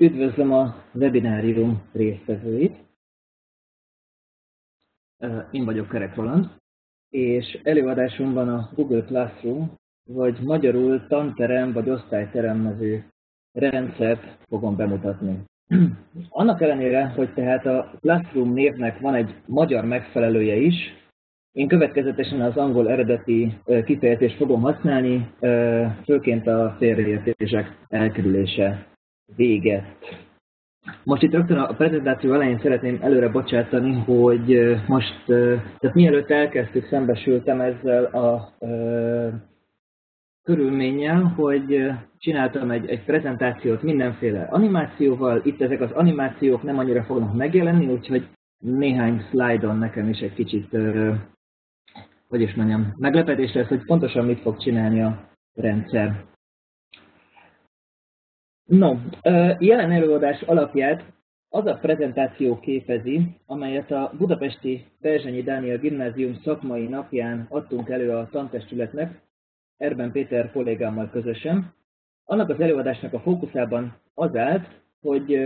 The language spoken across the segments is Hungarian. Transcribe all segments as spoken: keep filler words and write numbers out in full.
Üdvözlöm a webinárium résztvevőit. Én vagyok Kerek Roland, és előadásomban a Google Classroom, vagy magyarul tanterem vagy osztályterem nevű rendszert fogom bemutatni. Annak ellenére, hogy tehát a Classroom névnek van egy magyar megfelelője is, én következetesen az angol eredeti kifejezést fogom használni, főként a félreértések elkerülése véget. Most itt rögtön a prezentáció elején szeretném előre bocsátani, hogy most, tehát mielőtt elkezdtük, szembesültem ezzel a e, körülménnyel, hogy csináltam egy, egy prezentációt mindenféle animációval. Itt ezek az animációk nem annyira fognak megjelenni, úgyhogy néhány szlájdon nekem is egy kicsit, e, hogy is mondjam, meglepetés lesz, hogy pontosan mit fog csinálni a rendszer. No, jelen előadás alapját az a prezentáció képezi, amelyet a budapesti Berzsenyi Dániel Gimnázium szakmai napján adtunk elő a tantestületnek, Erben Péter kollégámmal közösen. Annak az előadásnak a fókuszában az állt, hogy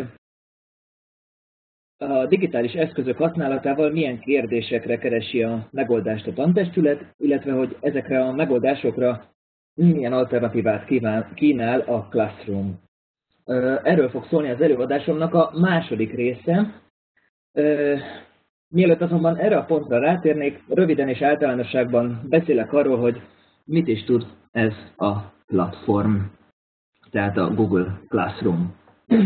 a digitális eszközök használatával milyen kérdésekre keresi a megoldást a tantestület, illetve hogy ezekre a megoldásokra milyen alternatívát kínál a Classroom. Erről fog szólni az előadásomnak a második része. Mielőtt azonban erre a pontra rátérnék, röviden és általánosságban beszélek arról, hogy mit is tud ez a platform, tehát a Google Classroom.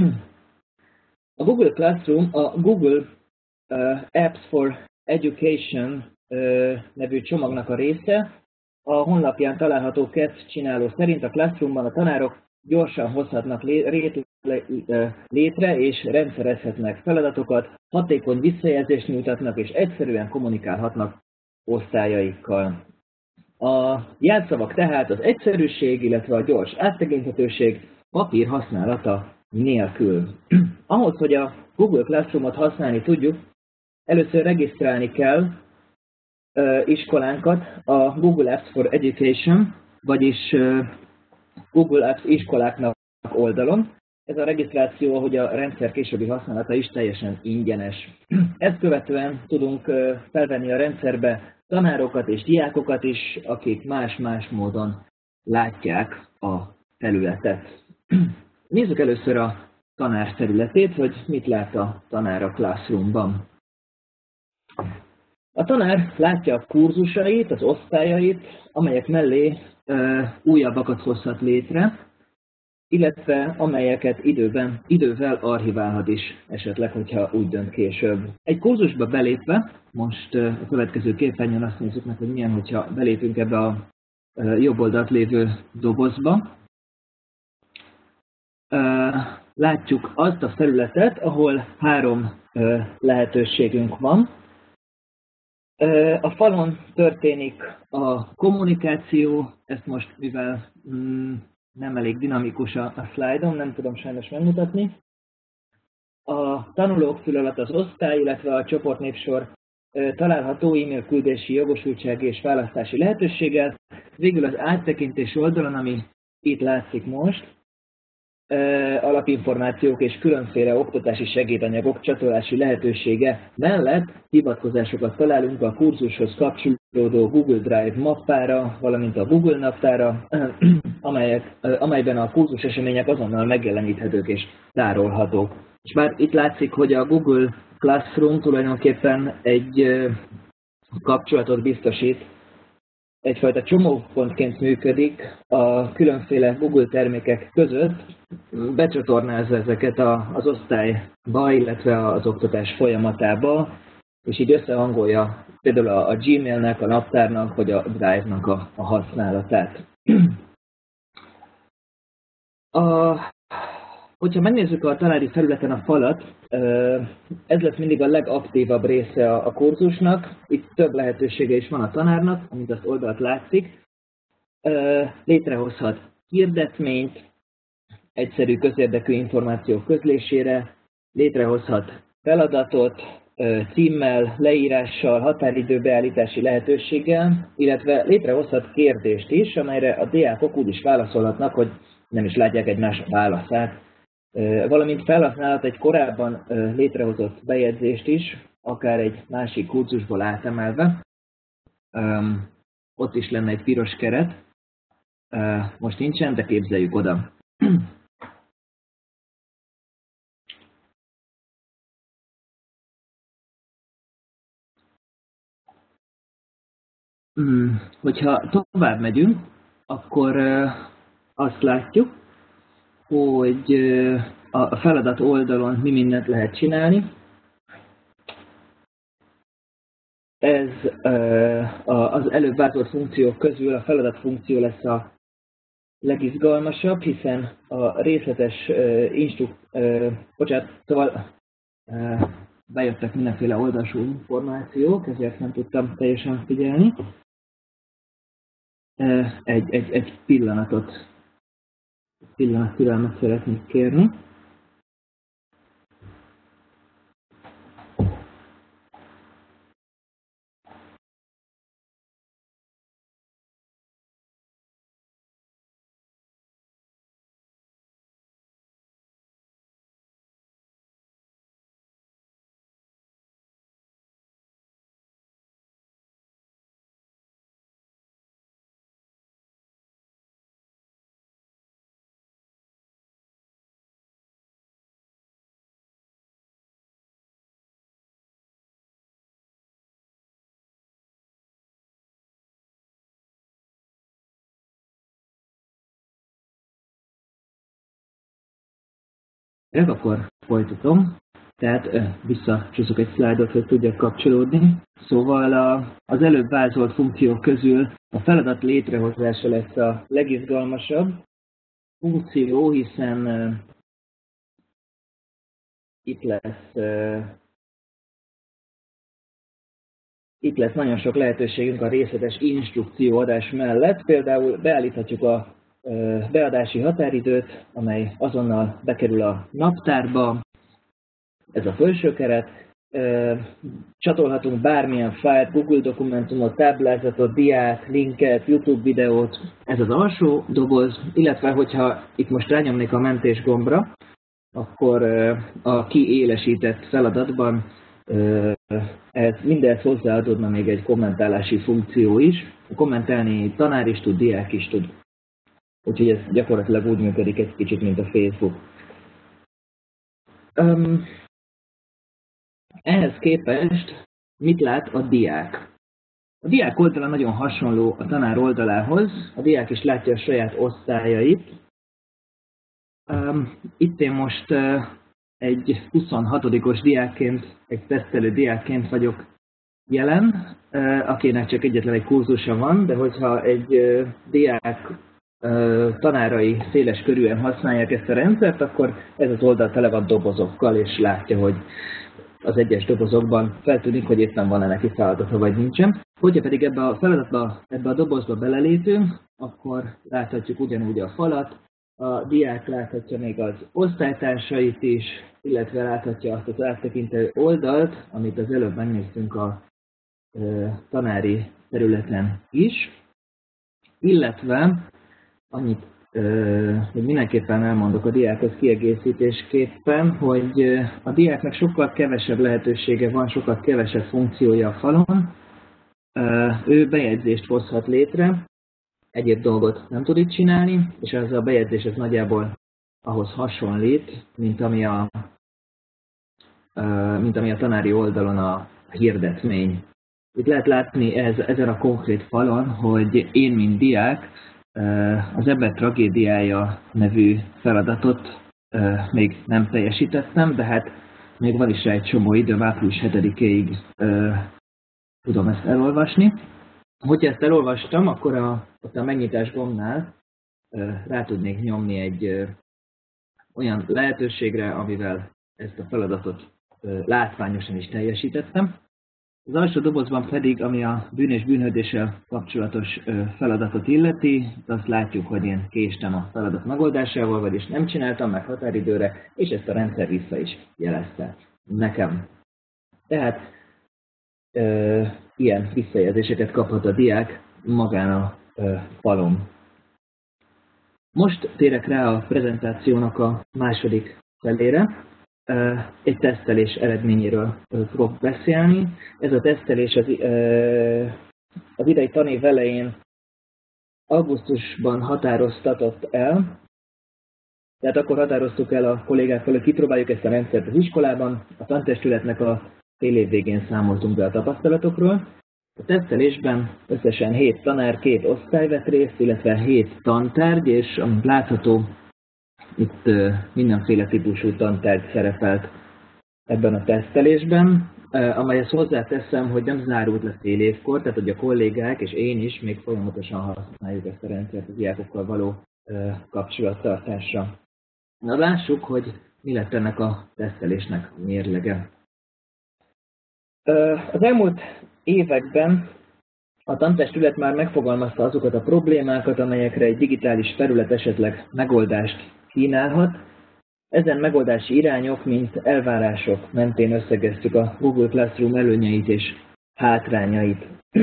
A Google Classroom a Google Apps for Education nevű csomagnak a része. A honlapján található kettcsináló szerint a Classroomban a tanárok gyorsan hozhatnak létre és rendszerezhetnek feladatokat, hatékony visszajelzést nyújtatnak és egyszerűen kommunikálhatnak osztályaikkal. A jelszavak tehát az egyszerűség, illetve a gyors áttekinthetőség papír használata nélkül. Ahhoz, hogy a Google Classroom-ot használni tudjuk, először regisztrálni kell uh, iskolánkat a Google Apps for Education, vagyis uh, Google Apps iskoláknak oldalon. Ez a regisztráció, ahogy a rendszer későbbi használata is teljesen ingyenes. Ezt követően tudunk felvenni a rendszerbe tanárokat és diákokat is, akik más-más módon látják a felületet. Nézzük először a tanár területét, hogy mit lát a tanár a Classroomban. A tanár látja a kurzusait, az osztályait, amelyek mellé ö, újabbakat hozhat létre, illetve amelyeket időben, idővel archiválhat is, esetleg, hogyha úgy dönt később. Egy kurzusba belépve, most ö, a következő képernyőn azt nézzük meg, hogy milyen, hogyha belépünk ebbe a ö, jobb oldalt lévő dobozba. Ö, látjuk azt a felületet, ahol három ö, lehetőségünk van. A falon történik a kommunikáció, ezt most, mivel mm, nem elég dinamikus a, a szlájdom, nem tudom sajnos megmutatni. A tanulók fül alatt az osztály, illetve a csoportnévsor található e-mail küldési jogosultsági és választási lehetőséggel. Végül az áttekintés oldalon, ami itt látszik most, alapinformációk és különféle oktatási segédanyagok csatolási lehetősége mellett hivatkozásokat találunk a kurzushoz kapcsolódó Google Drive mappára, valamint a Google naptára, amelyek, amelyben a kurzus események azonnal megjeleníthetők és tárolhatók. És már itt látszik, hogy a Google Classroom tulajdonképpen egy kapcsolatot biztosít, egyfajta csomópontként működik a különféle Google termékek között, becsatornázza ezeket az osztályba, illetve az oktatás folyamatába, és így összehangolja például a Gmailnek, a naptárnak, vagy a Drive-nak a, a használatát. A, hogyha megnézzük a tanári felületen a falat, ez lesz mindig a legaktívabb része a kurzusnak. Itt több lehetősége is van a tanárnak, amint azt oldalt látszik. Létrehozhat hirdetményt, egyszerű közérdekű információk közlésére, létrehozhat feladatot, címmel, leírással, határidőbeállítási lehetőséggel, illetve létrehozhat kérdést is, amelyre a diákok úgy is válaszolhatnak, hogy nem is látják egymás válaszát. Valamint felhasználhat egy korábban létrehozott bejegyzést is, akár egy másik kurzusból átemelve. Ott is lenne egy piros keret. Most nincsen, de képzeljük oda. Hogyha tovább megyünk, akkor azt látjuk, hogy a feladat oldalon mi mindent lehet csinálni. Ez az előbb vázolt funkciók közül a feladat funkció lesz a legizgalmasabb, hiszen a részletes instruk... Bocsánat, szóval bejöttek mindenféle oldalsú információk, ezért nem tudtam teljesen figyelni. Egy, egy, egy pillanatot, egy pillanat türelmet szeretnék kérni. Akkor folytatom, tehát visszacsúszok egy szlájdot, hogy tudjak kapcsolódni. Szóval a, az előbb vázolt funkciók közül a feladat létrehozása lesz a legizgalmasabb funkció, hiszen uh, itt lesz uh, itt lesz nagyon sok lehetőségünk a részletes instrukcióadás mellett. Például beállíthatjuk a beadási határidőt, amely azonnal bekerül a naptárba, ez a felső keret. Csatolhatunk bármilyen fájlt, Google dokumentumot, táblázatot, diát, linket, YouTube videót, ez az alsó doboz, illetve hogyha itt most rányomnék a mentés gombra, akkor a kiélesített feladatban ez mindez hozzáadódna még egy kommentálási funkció is. Kommentálni tanár is tud, diák is tud. Úgyhogy ez gyakorlatilag úgy működik egy kicsit, mint a Facebook. Um, ehhez képest mit lát a diák? A diák oldala nagyon hasonló a tanár oldalához. A diák is látja a saját osztályait. Um, itt én most uh, egy huszonhatodikos diákként, egy tesztelő diákként vagyok jelen, uh, akinek csak egyetlen egy kurzusa van, de hogyha egy uh, diák tanárai széles körűen használják ezt a rendszert, akkor ez az oldal tele van dobozokkal, és látja, hogy az egyes dobozokban feltűnik, hogy éppen van-e neki feladata, vagy nincsen. Hogyha pedig ebbe a feladatba, ebbe a dobozba belelépünk, akkor láthatjuk ugyanúgy a falat, a diák láthatja még az osztálytársait is, illetve láthatja azt az áttekintő oldalt, amit az előbb megnéztünk a tanári területen is, illetve annyit, hogy mindenképpen elmondok a diákhoz kiegészítésképpen, hogy a diáknak sokkal kevesebb lehetősége van, sokkal kevesebb funkciója a falon. Ő bejegyzést hozhat létre, egyéb dolgot nem tud itt csinálni, és ez a bejegyzés ez nagyjából ahhoz hasonlít, mint ami a, mint ami a tanári oldalon a hirdetmény. Itt lehet látni ez, ezen a konkrét falon, hogy én, mint diák, az Ember tragédiája nevű feladatot még nem teljesítettem, de hát még van is rá egy csomó időm, április hetedikéig tudom ezt elolvasni. Hogyha ezt elolvastam, akkor a, ott a megnyitás gombnál rá tudnék nyomni egy olyan lehetőségre, amivel ezt a feladatot látványosan is teljesítettem. Az alsó dobozban pedig, ami a bűn és bűnhődéssel kapcsolatos feladatot illeti, azt látjuk, hogy én késtem a feladat megoldásával, vagyis nem csináltam meg határidőre, és ezt a rendszer vissza is jelezte nekem. Tehát e, ilyen visszajelzéseket kaphat a diák magán a e, falon. Most térek rá a prezentációnak a második felére. Egy tesztelés eredményéről fogok beszélni. Ez a tesztelés az, az idei tanév elején augusztusban határoztatott el. Tehát akkor határoztuk el a kollégákkal, hogy kipróbáljuk ezt a rendszert az iskolában. A tantestületnek a fél év végén számoltunk be a tapasztalatokról. A tesztelésben összesen hét tanár, két osztály vett részt, illetve hét tantárgy, és amint látható, itt mindenféle típusú tantárgy szerepelt ebben a tesztelésben, amelyhez hozzáteszem, hogy nem zárult le fél évkor, tehát hogy a kollégák és én is még folyamatosan használjuk ezt a rendszert a diákokkal való kapcsolattartásra. Na lássuk, hogy mi lett ennek a tesztelésnek mérlege. Az elmúlt években a tantestület már megfogalmazta azokat a problémákat, amelyekre egy digitális felület esetleg megoldást kínálhat. Ezen megoldási irányok, mint elvárások mentén összegeztük a Google Classroom előnyeit és hátrányait.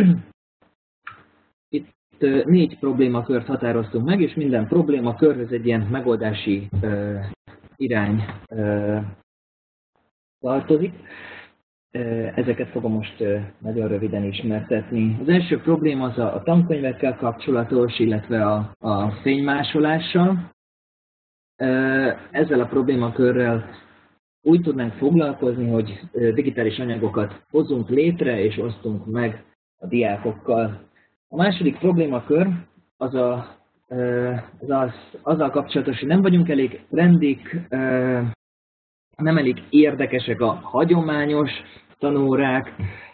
Itt négy problémakört határoztunk meg, és minden problémakörhöz egy ilyen megoldási uh, irány uh, tartozik. Ezeket fogom most nagyon röviden ismertetni. Az első probléma az a tankönyvekkel kapcsolatos, illetve a, a fénymásolással. Ezzel a problémakörrel úgy tudnánk foglalkozni, hogy digitális anyagokat hozzunk létre és osztunk meg a diákokkal. A második problémakör az, a, az, az azzal kapcsolatos, hogy nem vagyunk elég trendik, nem elég érdekesek a hagyományos tanórák,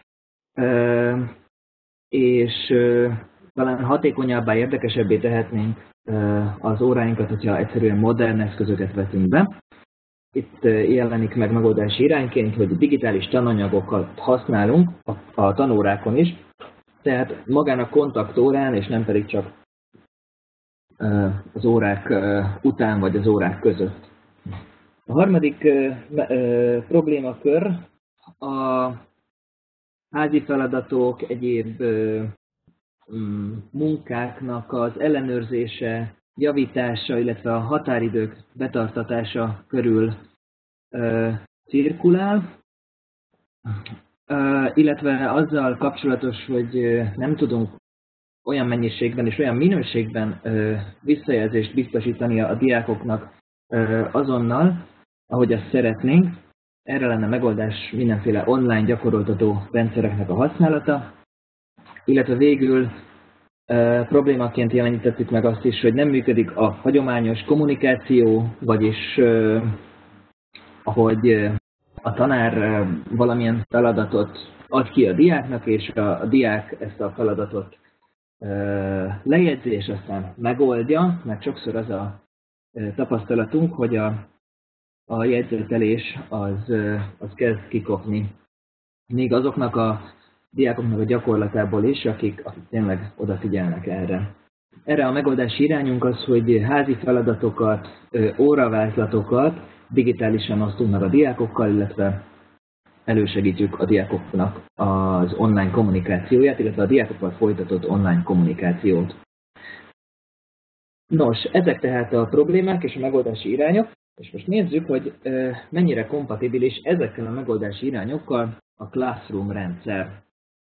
és talán hatékonyabbá, érdekesebbé tehetnénk az óráinkat, hogyha egyszerűen modern eszközöket vetünk be. Itt jelenik meg megoldási irányként, hogy digitális tananyagokat használunk a tanórákon is, tehát magán a kontaktórán, és nem pedig csak az órák után vagy az órák között. A harmadik uh, uh, problémakör a házi feladatok, egyéb uh, um, munkáknak az ellenőrzése, javítása, illetve a határidők betartatása körül uh, cirkulál, uh, illetve azzal kapcsolatos, hogy uh, nem tudunk olyan mennyiségben és olyan minőségben uh, visszajelzést biztosítani a diákoknak uh, azonnal, ahogy azt szeretnénk. Erre lenne megoldás mindenféle online gyakoroltató rendszereknek a használata, illetve végül e, problémaként jelenítettük meg azt is, hogy nem működik a hagyományos kommunikáció, vagyis e, ahogy a tanár e, valamilyen feladatot ad ki a diáknak, és a, a diák ezt a feladatot e, lejegyzi, és aztán megoldja, mert sokszor az a e, tapasztalatunk, hogy a a jegyzetelés az, az kezd kikopni. Még azoknak a diákoknak a gyakorlatából is, akik, akik tényleg odafigyelnek erre. Erre a megoldási irányunk az, hogy házi feladatokat, óravázlatokat digitálisan osztunk meg a diákokkal, illetve elősegítjük a diákoknak az online kommunikációját, illetve a diákokkal folytatott online kommunikációt. Nos, ezek tehát a problémák és a megoldási irányok. És most nézzük, hogy mennyire kompatibilis ezekkel a megoldási irányokkal a Classroom rendszer.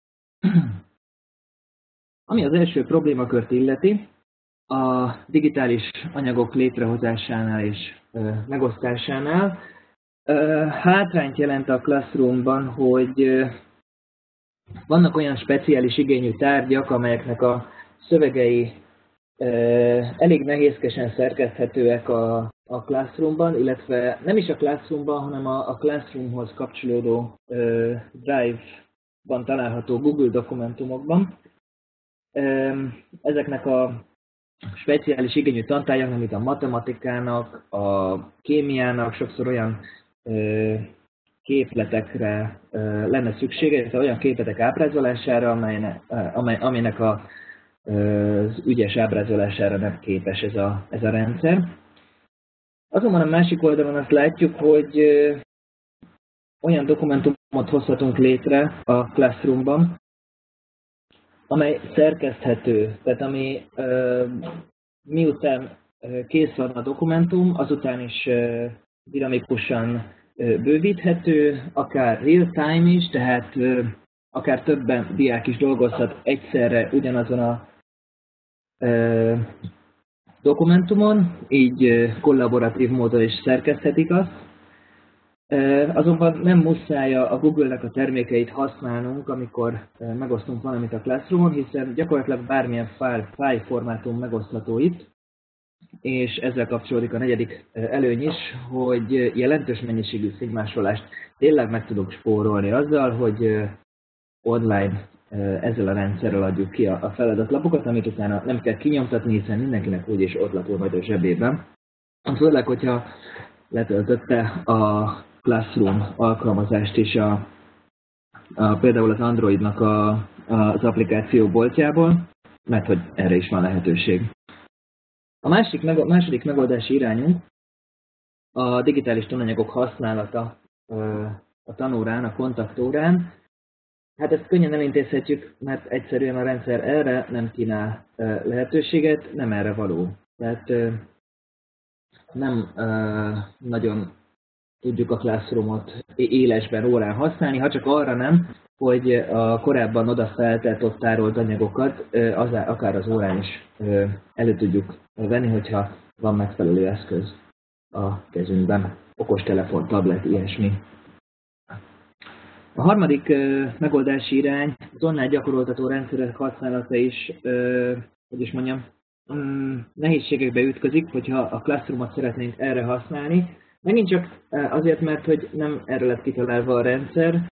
Ami az első problémakört illeti, a digitális anyagok létrehozásánál és megosztásánál hátrányt jelent a Classroomban, hogy vannak olyan speciális igényű tárgyak, amelyeknek a szövegei elég nehézkesen szerkeszthetőek a, a Classroomban, illetve nem is a Classroomban, hanem a, a Classroomhoz kapcsolódó uh, Drive-ban található Google dokumentumokban. Um, ezeknek a speciális igényű tantárgyaknak, mint a matematikának, a kémiának sokszor olyan uh, képletekre uh, lenne szüksége, illetve olyan képletek ábrázolására, amelynek, uh, amely, amelynek a az ügyes ábrázolására nem képes ez a, ez a rendszer. Azonban a másik oldalon azt látjuk, hogy olyan dokumentumot hozhatunk létre a Classroomban, amely szerkeszthető, tehát ami miután kész van a dokumentum, azután is dinamikusan bővíthető, akár real-time is, tehát akár többen diák is dolgozhat egyszerre ugyanazon a dokumentumon, így kollaboratív módon is szerkeszthetik azt. Azonban nem muszáj a Google-nek a termékeit használnunk, amikor megosztunk valamit a Classroom-on, hiszen gyakorlatilag bármilyen file, file formátum megosztható itt, és ezzel kapcsolódik a negyedik előny is, hogy jelentős mennyiségű szétmásolást tényleg meg tudunk spórolni azzal, hogy online ezzel a rendszerrel adjuk ki a feladatlapokat, amit utána nem kell kinyomtatni, hiszen mindenkinek úgyis ott lapul majd a zsebében. Főleg, hogyha letöltötte a Classroom alkalmazást is a, a, például az Androidnak a, az applikáció boltjából, mert hogy erre is van lehetőség. A másik, meg, második megoldási irányunk a digitális tananyagok használata a tanórán, a kontaktórán. Hát ezt könnyen elintézhetjük, mert egyszerűen a rendszer erre nem kínál lehetőséget, nem erre való. Tehát nem nagyon tudjuk a Classroom-ot élesben, órán használni, ha csak arra nem, hogy a korábban oda feltett, ott tárolt anyagokat az, akár az órán is elő tudjuk venni, hogyha van megfelelő eszköz a kezünkben, okostelefon, tablet, ilyesmi. A harmadik megoldási irány az online gyakoroltató rendszerek használata is, hogy is mondjam, nehézségekbe ütközik, hogyha a Classroom-ot szeretnénk erre használni. Megint csak azért, mert hogy nem erre lett kitalálva a rendszer.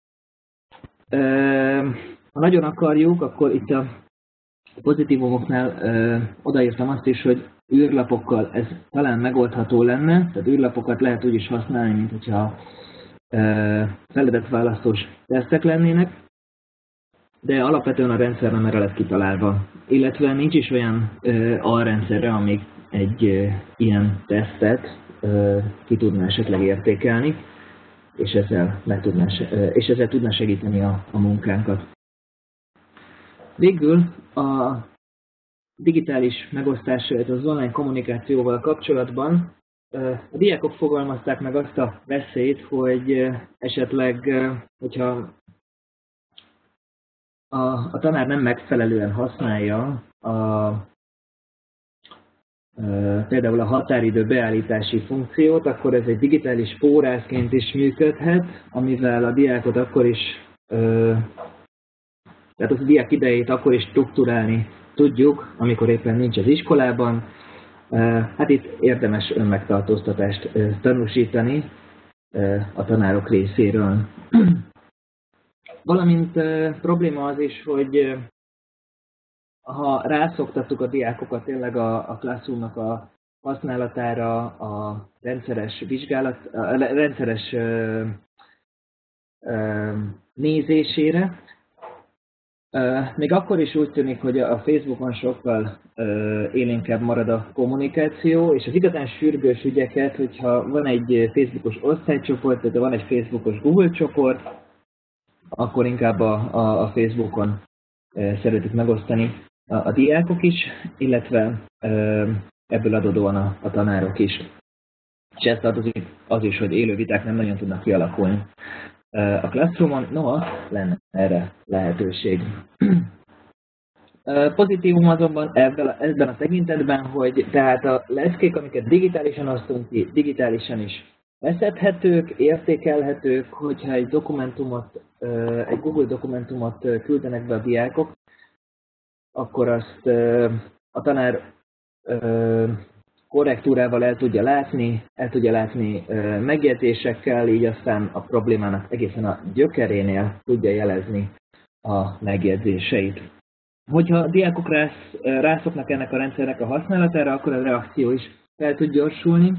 Ha nagyon akarjuk, akkor itt a pozitívumoknál odaírtam azt is, hogy űrlapokkal ez talán megoldható lenne, tehát űrlapokat lehet úgy is használni, mint hogyha feladatválasztós tesztek lennének, de alapvetően a rendszer nem erre lett kitalálva. Illetve nincs is olyan alrendszerre, amíg egy ilyen tesztet ki tudná esetleg értékelni, és ezzel, meg tudná, és ezzel tudná segíteni a, a munkánkat. Végül a digitális megosztás, az online kommunikációval kapcsolatban a diákok fogalmazták meg azt a veszélyt, hogy esetleg, hogyha a, a tanár nem megfelelően használja a például a határidő beállítási funkciót, akkor ez egy digitális forrásként is működhet, amivel a diákot akkor is, tehát az a diák idejét akkor is strukturálni tudjuk, amikor éppen nincs az iskolában. Hát itt érdemes önmegtartóztatást tanúsítani a tanárok részéről. Valamint probléma az is, hogy ha rászoktattuk a diákokat tényleg a, a Classroom-nak a használatára, a rendszeres vizsgálat, a rendszeres ö, ö, nézésére, ö, még akkor is úgy tűnik, hogy a Facebookon sokkal ö, élénkebb marad a kommunikáció, és az igazán sürgős ügyeket, hogyha van egy Facebookos osztálycsoport, tehát van egy Facebookos Google csoport, akkor inkább a, a, a Facebookon ö, szeretik megosztani a, a diákok is, illetve ö, ebből adódóan a, a tanárok is. És ez tartozik az is, hogy élő viták nem nagyon tudnak kialakulni a Classroom-on, noha lenne erre lehetőség. Pozitívum azonban ebben a tekintetben, hogy tehát a leszkék, amiket digitálisan osztunk ki, digitálisan is vezethetők, értékelhetők, hogyha egy dokumentumot, egy Google dokumentumot küldenek be a diákok, akkor azt a tanár korrektúrával el tudja látni, el tudja látni megjegyzésekkel, így aztán a problémának egészen a gyökerénél tudja jelezni a megjegyzéseit. Hogyha a diákok rász, rászoknak ennek a rendszernek a használatára, akkor a reakció is fel tud gyorsulni.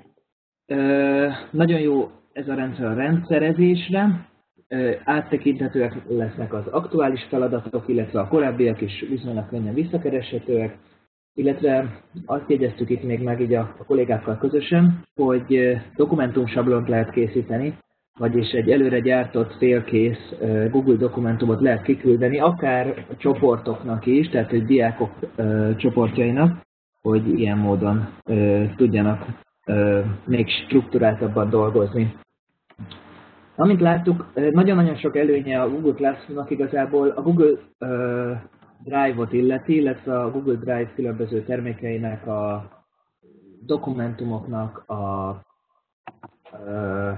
Nagyon jó ez a rendszer a rendszerezésre, áttekinthetőek lesznek az aktuális feladatok, illetve a korábbiak is viszonylag könnyen visszakereshetőek, illetve azt jegyeztük itt még meg így a, a kollégákkal közösen, hogy dokumentumsablont lehet készíteni, vagyis egy előre gyártott félkész Google dokumentumot lehet kiküldeni, akár a csoportoknak is, tehát egy diákok csoportjainak, hogy ilyen módon ö, tudjanak ö, még strukturáltabban dolgozni. Amint láttuk, nagyon-nagyon sok előnye a Google Classroom-nak igazából a Google uh, Drive-ot illeti, illetve a Google Drive különböző termékeinek, a dokumentumoknak, a, uh,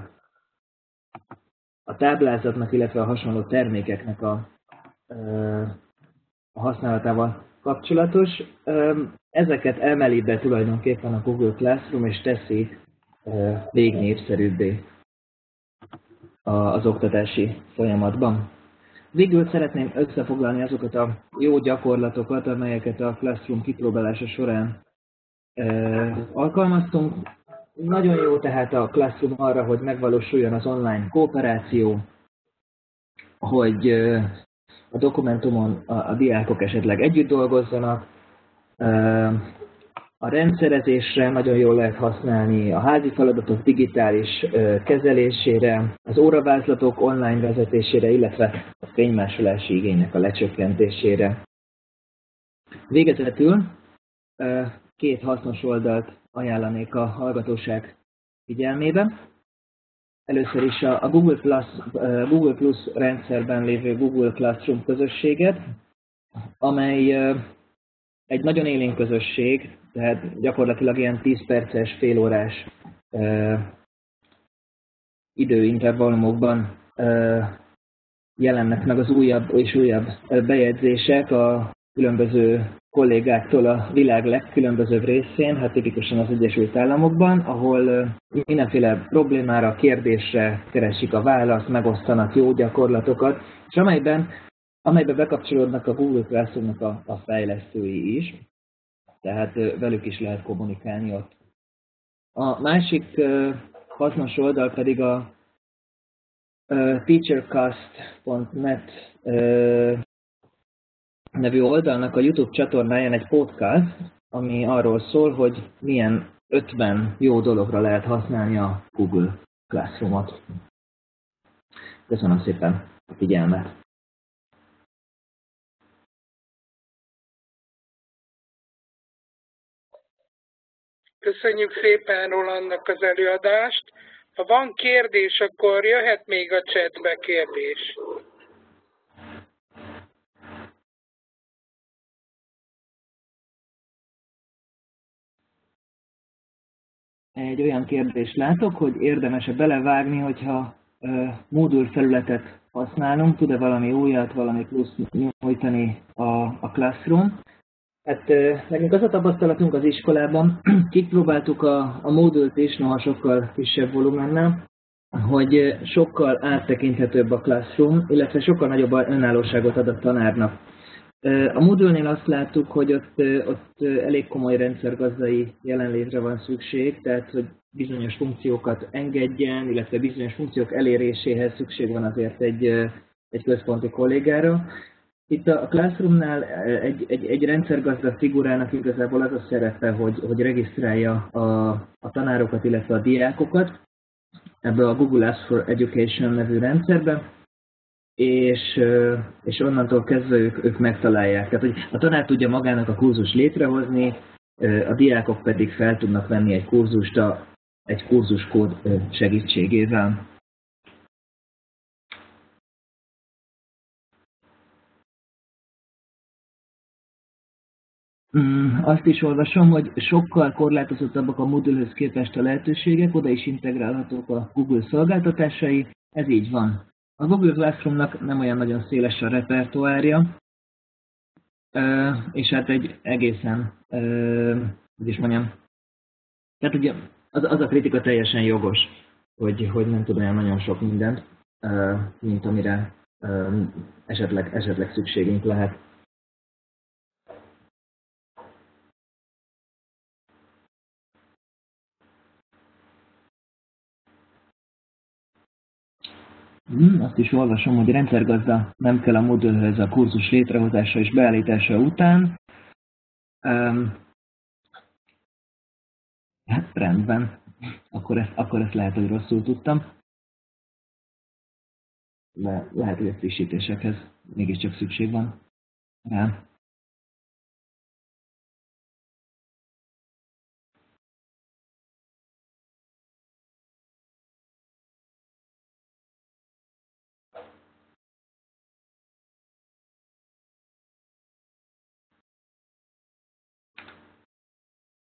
a táblázatnak, illetve a hasonló termékeknek a, uh, a használatával kapcsolatos. Um, ezeket emeli be tulajdonképpen a Google Classroom, és teszi uh, még népszerűbbé az oktatási folyamatban. Végül szeretném összefoglalni azokat a jó gyakorlatokat, amelyeket a Classroom kipróbálása során e, alkalmaztunk. Nagyon jó tehát a Classroom arra, hogy megvalósuljon az online kooperáció, hogy e, a dokumentumon a, a diákok esetleg együtt dolgozzanak. E, A rendszerezésre nagyon jól lehet használni, a házi feladatok digitális ö, kezelésére, az óravázlatok online vezetésére, illetve a fénymásolási igénynek a lecsökkentésére. Végezetül ö, két hasznos oldalt ajánlanék a hallgatóság figyelmébe. Először is a Google Plus, Google Plus rendszerben lévő Google Classroom közösséget, amely egy nagyon élénk közösség, tehát gyakorlatilag ilyen tíz perces, félórás uh, időintervallumokban uh, jelennek meg az újabb és újabb bejegyzések a különböző kollégáktól a világ legkülönbözőbb részén, hát tipikusan az Egyesült Államokban, ahol uh, mindenféle problémára, kérdésre keresik a választ, megosztanak jó gyakorlatokat, és amelyben amelybe bekapcsolódnak a Google Classroom-nak a, a fejlesztői is, tehát velük is lehet kommunikálni ott. A másik uh, hasznos oldal pedig a uh, teachercast pont net uh, nevű oldalnak a YouTube csatornáján egy podcast, ami arról szól, hogy milyen ötven jó dologra lehet használni a Google Classroom-ot. Köszönöm szépen a figyelmet! Köszönjük szépen Rolandnak az előadást. Ha van kérdés, akkor jöhet még a chatbe kérdés. Egy olyan kérdést látok, hogy érdemes-e belevágni, hogyha uh, Moodle felületet használunk, tud-e valami újat, valami plusz nyújtani a, a Classroom. Hát nekünk az a tapasztalatunk az iskolában, kipróbáltuk a, a Moodle-t is, noha sokkal kisebb volumennel, hogy sokkal áttekinthetőbb a Classroom, illetve sokkal nagyobb önállóságot ad a tanárnak. A Moodle-nél azt láttuk, hogy ott, ott elég komoly rendszergazdai jelenlétre van szükség, tehát hogy bizonyos funkciókat engedjen, illetve bizonyos funkciók eléréséhez szükség van azért egy, egy központi kollégára. Itt a Classroomnál egy, egy, egy rendszergazda figurának igazából az a szerepe, hogy, hogy regisztrálja a, a tanárokat, illetve a diákokat ebbe a Google Ask for Education nevű rendszerbe, és, és onnantól kezdve ők, ők megtalálják. Tehát, hogy a tanár tudja magának a kurzus létrehozni, a diákok pedig fel tudnak venni egy kurzust a, egy kurzuskód segítségével. Azt is olvasom, hogy sokkal korlátozottabbak a Moodle-höz képest a lehetőségek, oda is integrálhatók a Google szolgáltatásai, ez így van. A Google Classroom-nak nem olyan nagyon széles a repertoárja, és hát egy egészen, hogy is mondjam, tehát ugye az, az a kritika teljesen jogos, hogy, hogy nem tud olyan nagyon sok mindent, mint amire esetleg, esetleg szükségünk lehet. Hmm, azt is olvasom, hogy rendszergazda nem kell a Moodle-höz a kurzus létrehozása és beállítása után. Um, hát rendben, akkor ezt, akkor ezt lehet, hogy rosszul tudtam. De lehet, hogy a frissítésekhez mégiscsak szükség van rá.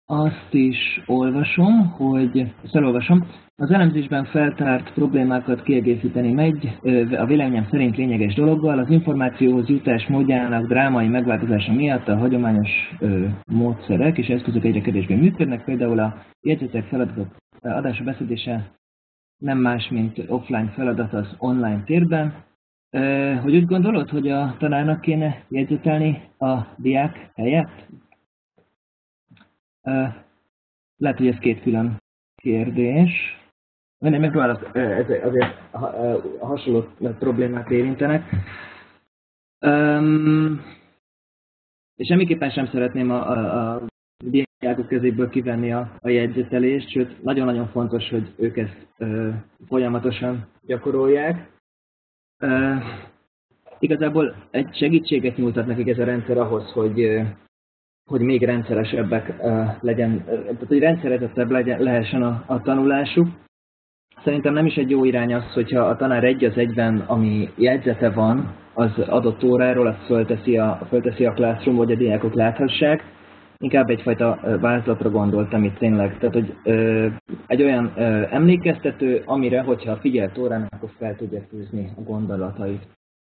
azt is olvasom, hogy ezt elolvasom. Az elemzésben feltárt problémákat kiegészíteni megy, a véleményem szerint lényeges dologgal, az információhoz jutás módjának drámai megváltozása miatt a hagyományos ö, módszerek és eszközök egyre kevésbé működnek, például a jegyzetek feladatok adása beszedése nem más, mint offline feladat az online térben. Ö, hogy úgy gondolod, hogy a tanárnak kéne jegyzetelni a diák helyett? Ö, lehet, hogy ez két külön kérdés. Minden megpróbálok, ez azért hasonló problémát érintenek. Um, és semmiképpen sem szeretném a, a, a diákok kezéből kivenni a, a jegyzetelést, sőt, nagyon-nagyon fontos, hogy ők ezt uh, folyamatosan gyakorolják. Uh, igazából egy segítséget nyújtott nekik ez a rendszer ahhoz, hogy, uh, hogy még rendszeresebbek uh, legyen, tehát hogy rendszerezettebb legyen, lehessen a, a tanulásuk. Szerintem nem is egy jó irány az, hogyha a tanár egy az egyben, ami jegyzete van az adott óráról, azt fölteszi a, fölteszi a Classroom, hogy a diákok láthassák. Inkább egyfajta vázlatra gondoltam itt tényleg. Tehát, hogy ö, egy olyan ö, emlékeztető, amire, hogyha figyelt órán, akkor fel tudja fűzni a gondolatait.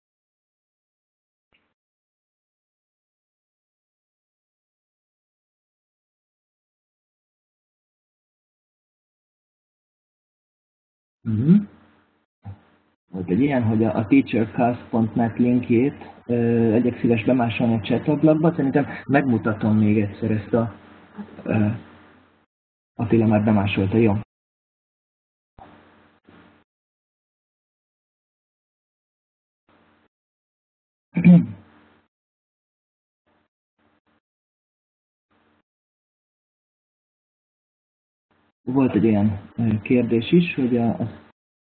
Uh-huh. Volt egy ilyen, hogy a, a teachercast pont net linkjét legyek szíves bemásolni a chat ablakba. Szerintem megmutatom még egyszer ezt a... Uh, Attila már bemásolta, jó? Volt egy olyan kérdés is, hogy a, az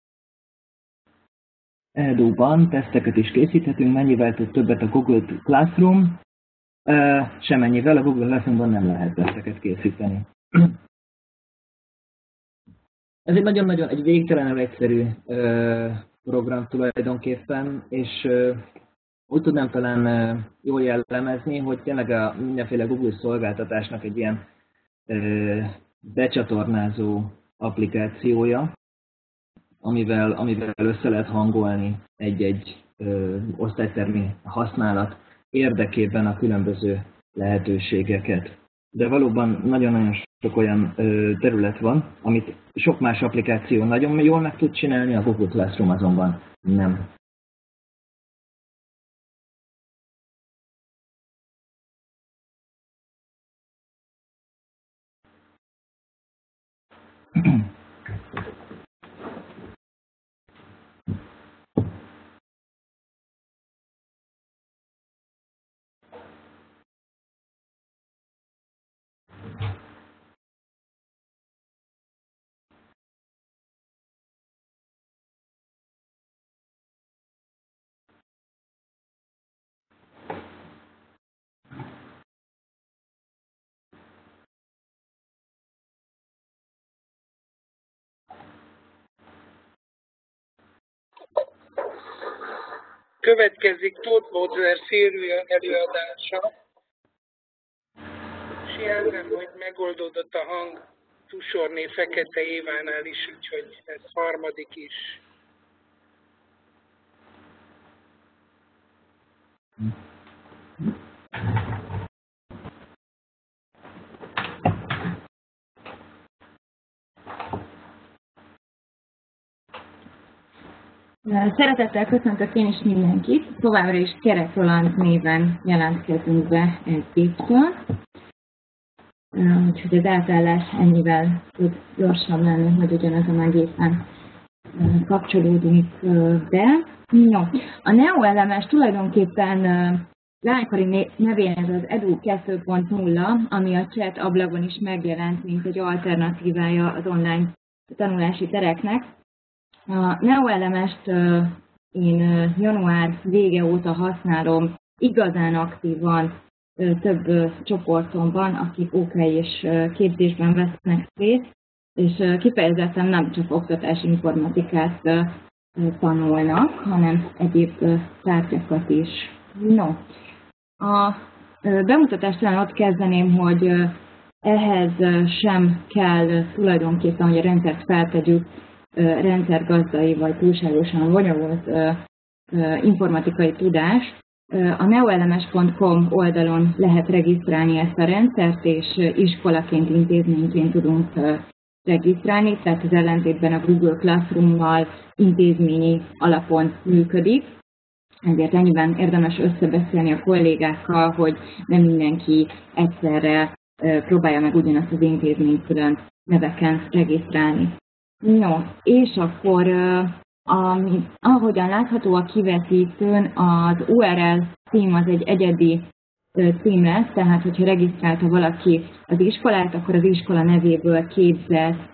Edu-ban teszteket is készíthetünk, mennyivel tud többet a Google Classroom, uh, semennyivel, a Google Classroomban nem lehet teszteket készíteni. Ez egy nagyon-nagyon egy végtelenül egyszerű uh, program tulajdonképpen, és uh, úgy tudnám talán uh, jól jellemezni, hogy tényleg a mindenféle Google szolgáltatásnak egy ilyen uh, becsatornázó applikációja, amivel, amivel össze lehet hangolni egy-egy osztálytermi használat érdekében a különböző lehetőségeket. De valóban nagyon-nagyon sok olyan ö, terület van, amit sok más applikáció nagyon jól meg tud csinálni, a Google Classroom azonban nem. Következik Tóth Mózer Szilvia előadása. És jelzem, hogy megoldódott a hang Tusorné Fekete Évánál is, úgyhogy ez harmadik is. Szeretettel köszöntök én is mindenkit. Továbbra is Kerek Roland néven jelentkezünk be egy képtől. Úgyhogy az átállás ennyivel tud gyorsabb lenni, hogy ugyanazon egészen kapcsolódunk be. No, a Neo elemes tulajdonképpen lánykori nevén ez az Edu kettő pont nulla, ami a chat ablakon is megjelent, mint egy alternatívája az online tanulási tereknek. A Neo elemest én január vége óta használom igazán aktívan több csoportomban, akik ó ká és képzésben vesznek részt, és kifejezetten nem csak oktatási informatikát tanulnak, hanem egyéb tárgyakat is. No, a bemutatást talán ott kezdeném, hogy Ehhez sem kell tulajdonképpen, hogy a rendszert feltegyük rendszergazdai vagy túlságosan bonyolult informatikai tudás. A neoelemes pont com oldalon lehet regisztrálni ezt a rendszert, és iskolaként, intézményként tudunk regisztrálni, tehát az ellentétben a Google Classroom-mal intézményi alapon működik. Ezért ennyiben érdemes összebeszélni a kollégákkal, hogy nem mindenki egyszerre próbálja meg ugyanazt az intézményt külön neveken regisztrálni. No, és akkor, ami, ahogyan látható a kivetítőn, az u er el cím az egy egyedi cím lesz, tehát hogyha regisztrálta valaki az iskolát, akkor az iskola nevéből képzett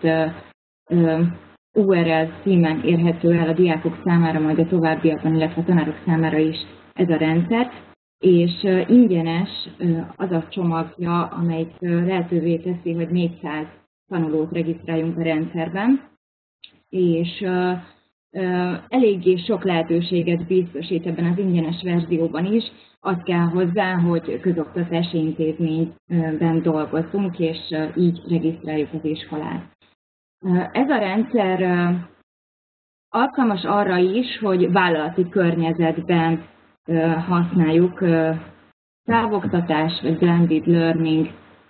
u er el címen érhető el a diákok számára, majd a továbbiakban, illetve a tanárok számára is ez a rendszer, és ingyenes az a csomagja, amelyik lehetővé teszi, hogy négyszáz tanulót regisztráljunk a rendszerben, és eléggé sok lehetőséget biztosít ebben az ingyenes verzióban is. Az kell hozzá, hogy közoktatási intézményben dolgozunk, és így regisztráljuk az iskolát. Ez a rendszer alkalmas arra is, hogy vállalati környezetben használjuk távoktatás vagy blended learning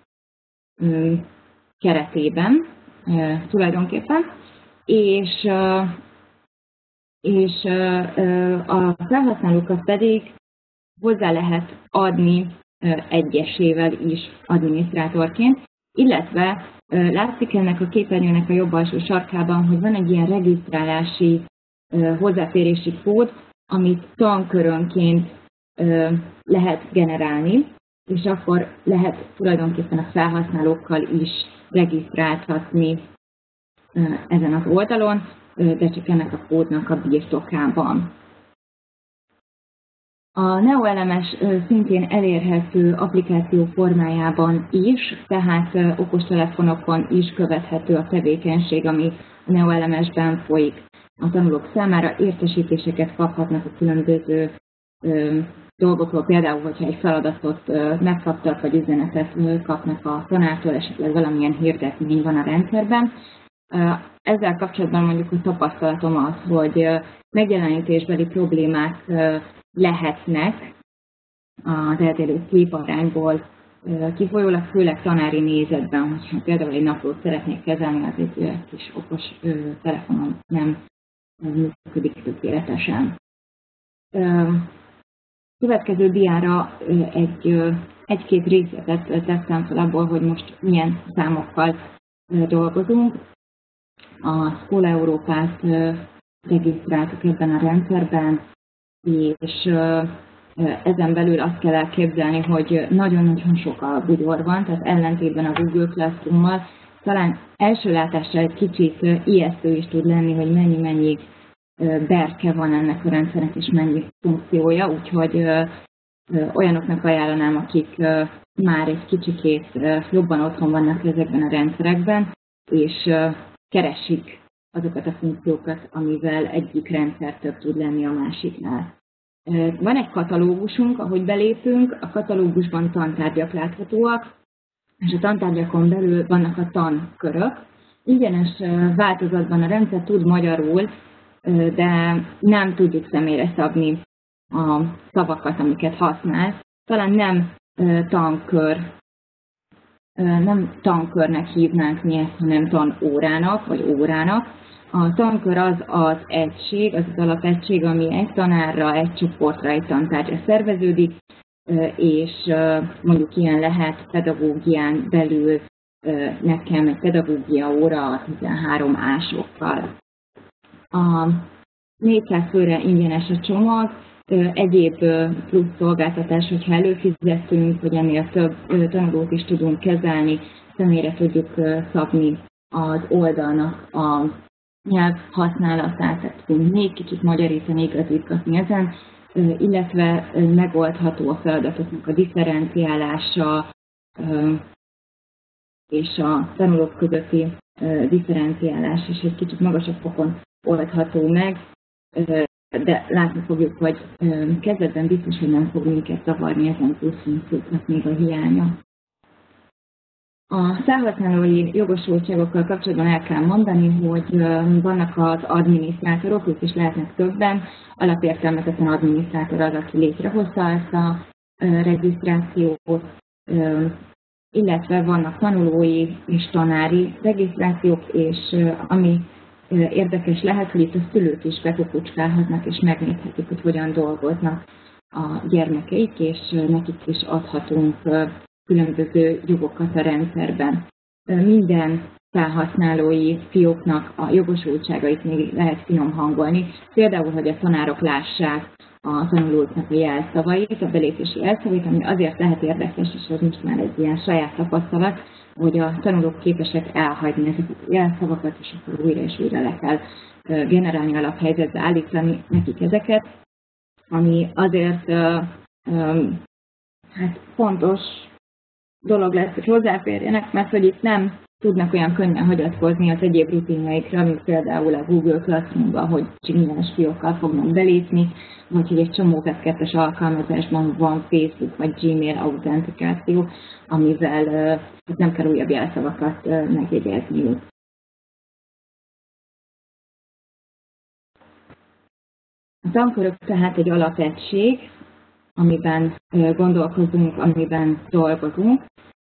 keretében tulajdonképpen, és, és a felhasználókat pedig hozzá lehet adni egyesével is adminisztrátorként, illetve látszik ennek a képernyőnek a jobb alsó sarkában, hogy van egy ilyen regisztrálási hozzáférési kód, amit tankörönként lehet generálni, és akkor lehet tulajdonképpen a felhasználókkal is regisztráltatni ezen az oldalon, de csak ennek a kódnak a birtokában. A neoelemes szintén elérhető applikáció formájában is, tehát okostelefonokon is követhető a tevékenység, ami a neoelemesben folyik. A tanulók számára értesítéseket kaphatnak a különböző ö, dolgokról, például, hogyha egy feladatot ö, megkaptak, vagy üzenetet ö, kapnak a tanártól, esetleg valamilyen hirdetmény van a rendszerben. Ö, ezzel kapcsolatban mondjuk a tapasztalatom az, hogy ö, megjelenítésbeli problémák ö, lehetnek az eltérő képarányból ö, kifolyólag, főleg tanári nézetben, hogyha például egy naplót szeretnék kezelni, az egy ö, kis okos ö, telefonon nem működik tökéletesen. Következő diára egy, egy-két részletet tettem fel abból, hogy most milyen számokkal dolgozunk. A Szkola Európát regisztráltuk ebben a rendszerben, és ezen belül azt kell elképzelni, hogy nagyon-nagyon sok a bugyor van, tehát ellentétben a Google Classroom-mal talán első látásra egy kicsit ijesztő is tud lenni, hogy mennyi-mennyi berke van ennek a rendszernek, és mennyi funkciója, úgyhogy olyanoknak ajánlanám, akik már egy kicsikét jobban otthon vannak ezekben a rendszerekben, és keresik azokat a funkciókat, amivel egyik rendszer több tud lenni a másiknál. Van egy katalógusunk, ahogy belépünk, a katalógusban tantárgyak láthatóak, és a tantárgyakon belül vannak a tankörök. Ingyenes változatban a rendszer tud magyarul, de nem tudjuk személyre szabni a szavakat, amiket használ. Talán nem tankör, nem tankörnek hívnánk mi ezt, hanem tanórának, vagy órának. A tankör az az egység, az az alapegység, ami egy tanárra, egy csoportra, egy tantárgyra szerveződik, és mondjuk ilyen lehet pedagógián belül nekem egy pedagógia óra tizenhárom ásokkal. A négyszáz főre ingyenes a csomag, egyéb plusz szolgáltatás, hogyha előfizetünk, hogy ennél több tanulót is tudunk kezelni, személyre tudjuk szabni az oldalnak a nyelvhasználatát, tehát tudunk még kicsit magyarítani, igazítgatni ezen, illetve megoldható a feladatoknak a differenciálása és a tanulók közötti differenciálás is egy kicsit magasabb fokon oldható meg, de látni fogjuk, hogy kezdetben biztos, hogy nem fog minket zavarni ezen plusz funkcióknak még a hiánya. A felhasználói jogosultságokkal kapcsolatban el kell mondani, hogy vannak az adminisztrátorok, ők is lehetnek többen. Alapértelmezetten adminisztrátor az, aki létrehozta ezt a regisztrációt, illetve vannak tanulói és tanári regisztrációk, és ami érdekes lehet, hogy itt a szülők is bekukucskálhatnak, és megnézhetik, hogy hogyan dolgoznak a gyermekeik, és nekik is adhatunk különböző jogokat a rendszerben. Minden felhasználói fióknak a jogosultságait még lehet finom hangolni. Például, hogy a tanárok lássák a tanulóknak a jelszavait, a belépési jelszavait, ami azért lehet érdekes, és ez most már egy ilyen saját tapasztalat, hogy a tanulók képesek elhagyni ezeket a jelszavakat, és akkor újra és újra le kell generálni, alaphelyzetbe állítani nekik ezeket, ami azért hát fontos dolog lesz, hogy hozzáférjenek, mert hogy itt nem tudnak olyan könnyen hagyatkozni az egyéb rutinjaikra, mint például a Google Classroom-ban, hogy csigányos fiókkal fognak belépni, vagy hogy egy csomó web kettes alkalmazásban van Facebook vagy Gmail autentikáció, amivel uh, nem kell újabb jelszavakat uh, megjegyezniük. A tankörök tehát egy alapegység, amiben uh, gondolkozunk, amiben dolgozunk.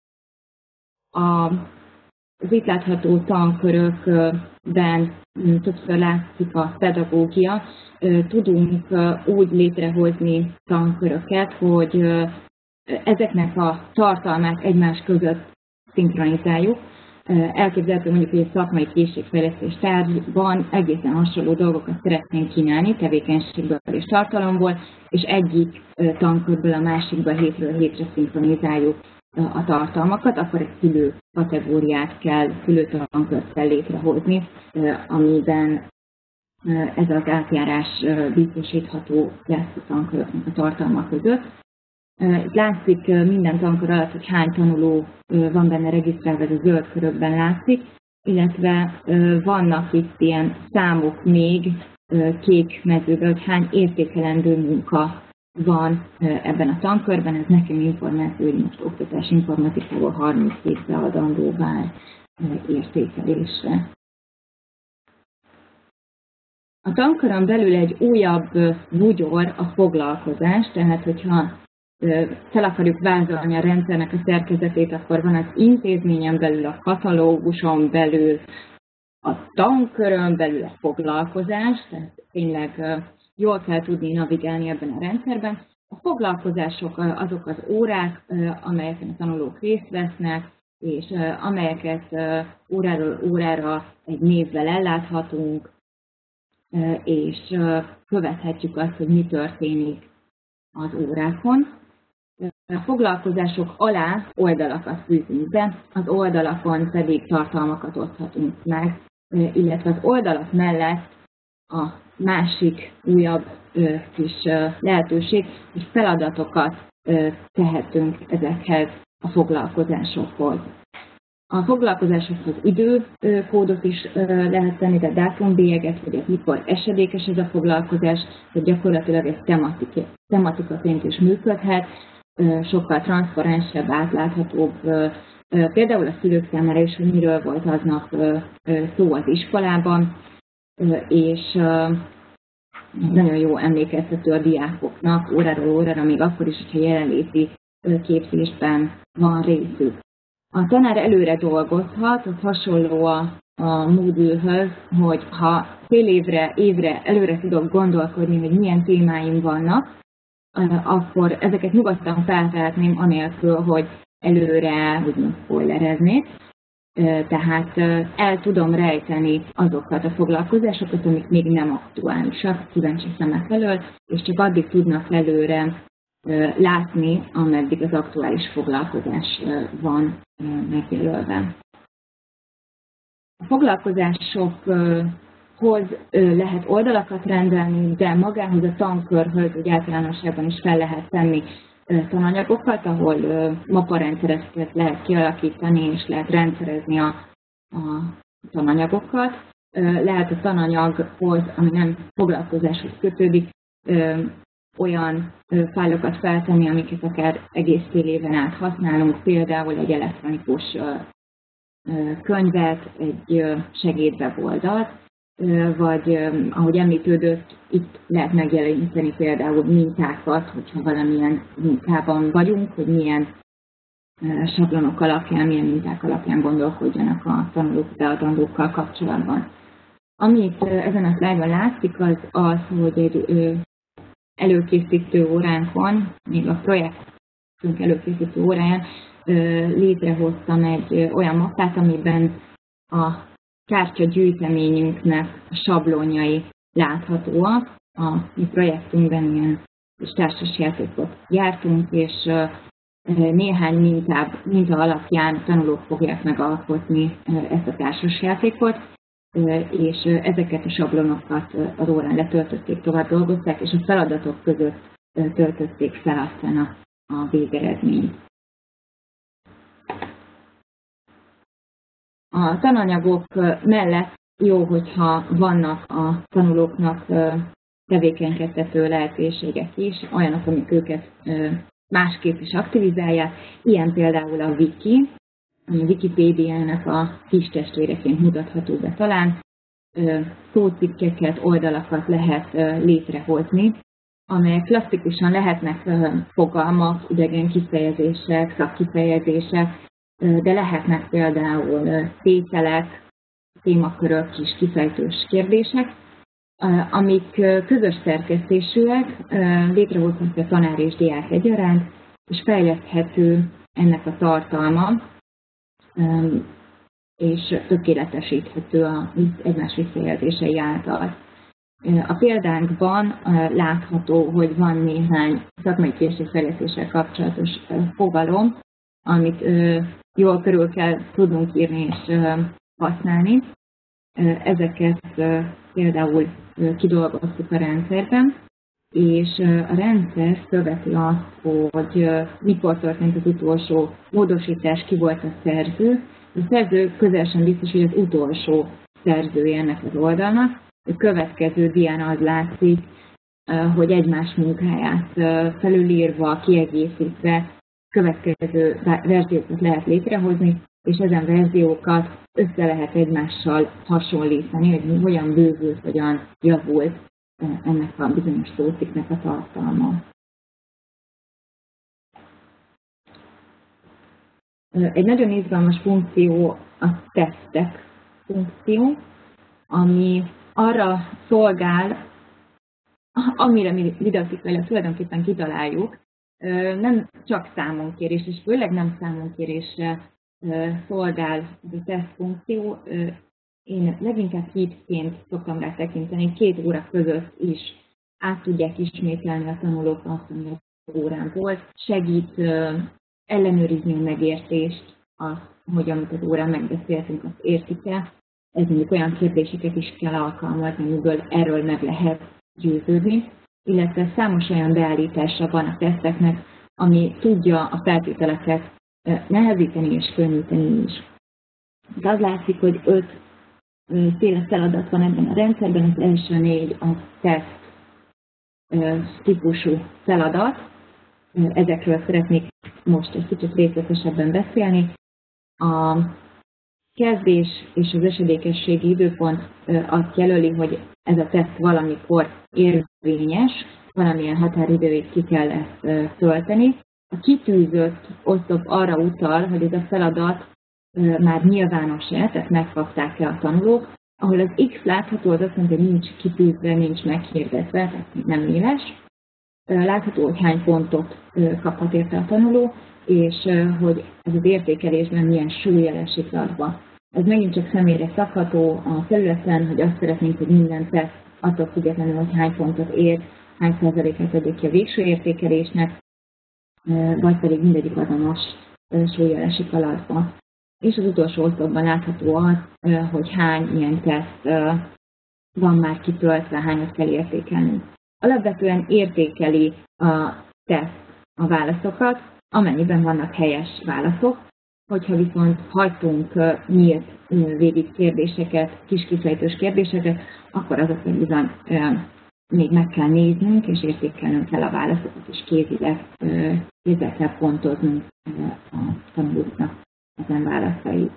A Az itt látható tankörökben többször látszik a pedagógia. Tudunk úgy létrehozni tanköröket, hogy ezeknek a tartalmát egymás között szinkronizáljuk. Elképzelhető mondjuk, hogy egy szakmai készségfejlesztés tárgyban egészen hasonló dolgokat szeretnénk kínálni, tevékenységből és tartalomból, és egyik tankörből a másikba hétről hétre szinkronizáljuk a tartalmakat, akkor egy szülő kategóriát kell, szülőtankört kell létrehozni, amiben ez az átjárás biztosítható lesz a tanköröknek a tartalma között. Itt látszik minden tankör alatt, hogy hány tanuló van benne regisztrálva, ez a zöld körökben látszik, illetve vannak itt ilyen számok még kék mezőben, hogy hány értékelendő munka van ebben a tankörben, ez nekem információ, hogy most oktatás informatikából harminchét beadandó vár értékelésre. A tankörön belül egy újabb bugyor a foglalkozás, tehát hogyha fel akarjuk vázolni a rendszernek a szerkezetét, akkor van az intézményen belül, a katalóguson belül, a tankörön belül a foglalkozás, tehát tényleg jól kell tudni navigálni ebben a rendszerben. A foglalkozások azok az órák, amelyeken a tanulók részt vesznek, és amelyeket óráról órára egy névvel elláthatunk, és követhetjük azt, hogy mi történik az órákon. A foglalkozások alá oldalakat fűzünk be, az oldalakon pedig tartalmakat oszthatunk meg, illetve az oldalak mellett a másik újabb ö, kis ö, lehetőség, hogy feladatokat ö, tehetünk ezekhez a foglalkozásokhoz. A foglalkozásokhoz időkódot is ö, lehet tenni, tehát dátumbélyeget, hogy mikor esedékes ez a foglalkozás, hogy gyakorlatilag ez tematika, tematikaként is működhet, ö, sokkal transzparensebb, átláthatóbb, ö, ö, például a szülők számára is, hogy miről volt aznap ö, ö, szó az iskolában, és nagyon jó emlékeztető a diákoknak óráról órára, még akkor is, hogyha jelenléti képzésben van részük. A tanár előre dolgozhat, az hasonló a, a Moodle-höz, hogy ha fél évre, évre előre tudok gondolkodni, hogy milyen témáim vannak, akkor ezeket nyugodtan feltehetném anélkül, hogy előre úgymond spoilereznék. Tehát el tudom rejteni azokat a foglalkozásokat, amik még nem aktuálisak, kíváncsi szemek elől, és csak addig tudnak előre látni, ameddig az aktuális foglalkozás van megjelölve. A foglalkozásokhoz lehet oldalakat rendelni, de magához a tankörhöz úgy általánosságban is fel lehet tenni tananyagokat, ahol maparendszereket lehet kialakítani, és lehet rendszerezni a, a tananyagokat. Lehet a tananyaghoz, ami nem foglalkozáshoz kötődik, olyan fájlokat feltenni, amiket akár egész fél éven át használunk, például egy elektronikus könyvet, egy segédweboldalt, vagy ahogy említődött, itt lehet megjeleníteni például mintákat, hogyha valamilyen munkában vagyunk, hogy milyen sablonok alapján, milyen minták alapján gondolkodjanak a tanulók beadandókkal kapcsolatban. Amit ezen a szlájdon látszik, az az, hogy egy előkészítő óránkon, még a projektünk előkészítő óráján létrehoztam egy olyan mappát, amiben a kártyagyűjteményünknek a sablonjai láthatóak. A mi projektünkben ilyen kis társasjátékot gyártunk, és néhány mintáb, minta alapján tanulók fogják megalkotni ezt a társasjátékot, és ezeket a sablonokat az órán letöltötték, tovább dolgozták, és a feladatok között töltötték fel aztán a, a végeredményt. A tananyagok mellett jó, hogyha vannak a tanulóknak tevékenykedtető lehetőségek is, olyanok, amik őket másképp is aktivizálják, ilyen például a Wiki, ami a Wikipédiának a kis testvéreként mutatható be talán. Szócikkeket, oldalakat lehet létrehozni, amelyek klasszikusan lehetnek fogalmak, idegen kifejezések, szakkifejezések, de lehetnek például tételek, témakörök, kis kifejtős kérdések, amik közös szerkesztésűek, létrehozható a tanár és diák egyaránt, és fejleszthető ennek a tartalma, és tökéletesíthető az egymás visszajelzései által. A példánkban látható, hogy van néhány szakmai készségfejlesztéssel kapcsolatos fogalom, amit jól körül kell tudnunk írni és használni. Ezeket például kidolgoztuk a rendszerben, és a rendszer követi azt, hogy mikor történt az utolsó módosítás, ki volt a szerző. A szerző közel sem biztos, hogy az utolsó szerzője ennek az oldalnak. A következő dián az látszik, hogy egymás munkáját felülírva, kiegészítve következő verziókat lehet létrehozni, és ezen verziókat össze lehet egymással hasonlítani, hogy hogyan bővült, hogyan javult ennek a bizonyos szócikknek a tartalma. Egy nagyon izgalmas funkció a tesztek funkció, ami arra szolgál, amire mi didaktikailag tulajdonképpen kitaláljuk, nem csak számonkérés, és főleg nem számonkérésre szolgál ez a teszt funkció. Én leginkább hitként szoktam rá tekinteni, két óra között is át tudják ismételni a tanulók azt, ami az órán volt. Segít ellenőrizni a megértést, azt, hogy amit az órán megbeszéltünk, azt értik-e. Ez mondjuk olyan kérdéseket is kell alkalmazni, amiből erről meg lehet győződni, illetve számos olyan beállítása van a teszteknek, ami tudja a feltételeket nehezíteni és könnyíteni is. De az látszik, hogy öt féle feladat van ebben a rendszerben, az első négy a teszt típusú feladat. Ezekről szeretnék most egy kicsit részletesebben beszélni. A kezdés és az esedékességi időpont azt jelöli, hogy ez a teszt valamikor érvényes, valamilyen határidőig ki kell ezt tölteni. A kitűzött oszlop arra utal, hogy ez a feladat már nyilvános-e, tehát megkapták-e a tanulók, ahol az X látható, az azt mondja, hogy nincs kitűzve, nincs meghirdetve, tehát nem éles. Látható, hogy hány pontot kaphat érte a tanuló, és hogy ez az értékelésben milyen súlya esik adva. Ez megint csak személyre szabható a felületen, hogy azt szeretnénk, hogy minden teszt attól függetlenül, hogy hány pontot ér, hány százalékát adjuk ki a végső értékelésnek, vagy pedig mindegyik azonos súlya esik alatba. És az utolsó oszlopban látható az, hogy hány ilyen teszt van már kitöltve, hányat kell értékelni. Alapvetően értékeli a teszt a válaszokat, amennyiben vannak helyes válaszok. Hogyha viszont hagytunk nyílt végig kérdéseket, kis kifejtős kérdéseket, akkor azok bizony még meg kell néznünk, és értékelnünk kell a válaszokat, és kézileg, kézzel kell pontoznunk a tanulóknak ezen válaszait.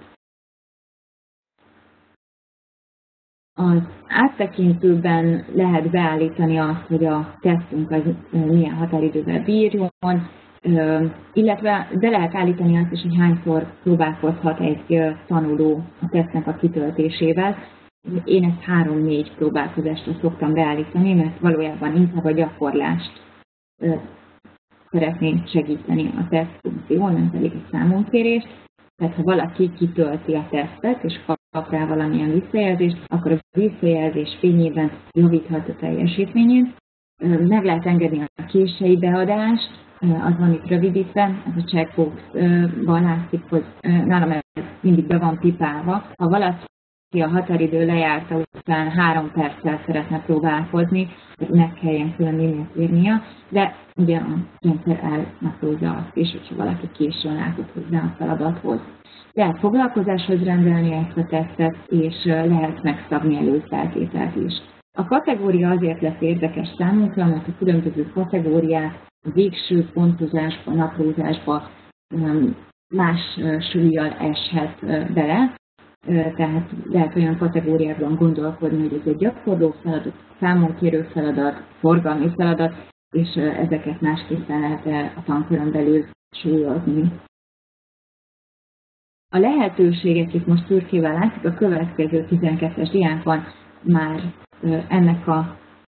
Az áttekintőben lehet beállítani azt, hogy a tesztünk az milyen határidővel bírjon, illetve be lehet állítani azt is, hogy hányszor próbálkozhat egy tanuló a tesztnek a kitöltésével. Én ezt három-négy próbálkozásra szoktam beállítani, mert valójában inkább a gyakorlást szeretném segíteni a teszt funkción, nem pedig a számonkérést. Tehát ha valaki kitölti a tesztet, és kap rá valamilyen visszajelzést, akkor a visszajelzés fényében javíthat a teljesítményét. Meg lehet engedni a késői beadást, az van itt rövidítve, ez a checkbox-ban látszik, hogy nálam ez mindig be van pipálva. Ha valaki a határidő lejárta után három perccel szeretne próbálkozni, hogy ne kelljen külön e-mailt írnia, de ugye a rendszer elnaplózza azt is, hogyha valaki későn látott hozzá a feladathoz. Lehet foglalkozáshoz rendelni ezt a tesztet, és lehet megszabni előfeltételt is. A kategória azért lesz érdekes számunkra, mert a különböző kategóriák a végső pontozásba, naplózásba más súllyal eshet bele. Tehát lehet olyan kategóriákban gondolkodni, hogy ez egy gyakorló feladat, számonkérő feladat, forgalmi feladat, és ezeket másképpen lehet a tankörön belül súlyozni. A lehetőségek itt most szürkével látszik, a következő tizenkettes diákon már ennek a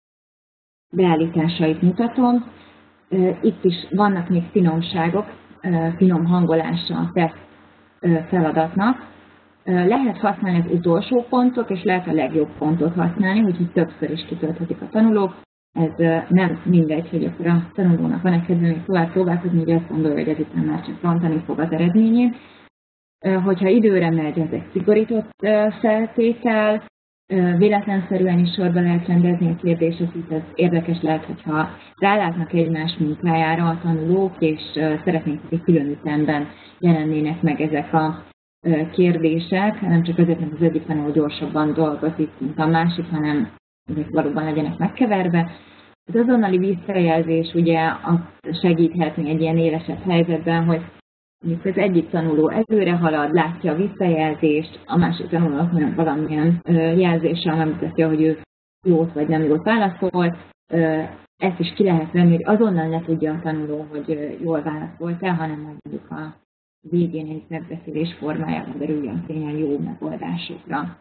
beállításait mutatom. Itt is vannak még finomságok, finom hangolása a teszt feladatnak. Lehet használni az utolsó pontot, és lehet a legjobb pontot használni, úgyhogy többször is kitölthetik a tanulók. Ez nem mindegy, hogy akkor a tanulónak van-e kedve még tovább próbálkozni, hogy azt gondolja, hogy ezután már csak rontani fog az eredményén. Hogyha időre megy, ez egy szigorított feltétel, véletlenszerűen is sorba lehet rendezni a kérdéseket, ez érdekes lehet, hogyha rálátnak egymás munkájára a tanulók, és szeretnénk, hogy egy külön ütemben jelennének meg ezek a kérdések, nem csak azért, mert az egyik tanuló gyorsabban dolgozik, mint a másik, hanem ezek valóban legyenek megkeverve. Az azonnali visszajelzés ugye azt segíthetni egy ilyen élesebb helyzetben, hogy mondjuk az egyik tanuló előre halad, látja a visszajelzést, a másik tanulónak valamilyen jelzéssel nem mutatja, hogy ő jót vagy nem jót válaszolt. Ezt is ki lehet venni, hogy azonnal ne tudja a tanuló, hogy jól válaszolt-e, hanem mondjuk a végén egy megbeszélés formájában derüljön tényleg jó megoldásokra.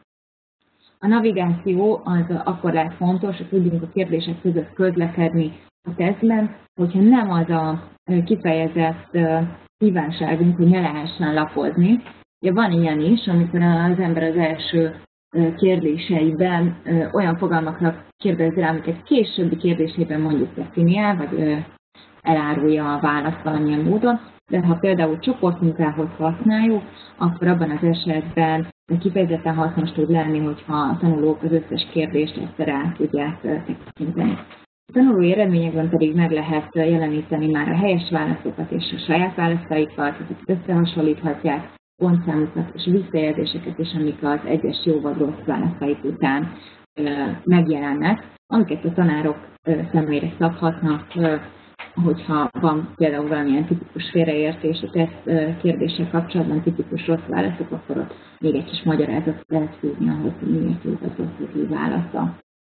A navigáció az akkor lehet fontos, hogy tudjunk a kérdések között közlekedni a tesztben, hogyha nem az a kifejezett kívánságunk, hogy ne lehessen lapozni. Ugye van ilyen is, amikor az ember az első kérdéseiben olyan fogalmakra kérdezi rá, amiket későbbi kérdésében mondjuk definiál, vagy elárulja a választ valamilyen módon, de ha például csoportmunkához használjuk, akkor abban az esetben kifejezetten hasznos tud lenni, hogyha a tanulók az összes kérdést egyszerre át tudják tekinteni. A tanulói eredményekben pedig meg lehet jeleníteni már a helyes válaszokat és a saját választaikat, ezeket összehasonlíthatják, pontszámokat és visszajelzéseket is, amik az egyes jó vagy rossz válaszaik után megjelennek, amiket a tanárok személyre szabhatnak, hogyha van például valamilyen tipikus félreértés a teszt kérdéssel kapcsolatban, tipikus rossz válaszok, akkor ott még egy kis magyarázatot lehet fűzni ahhoz, hogy miért jó az rossz válasza.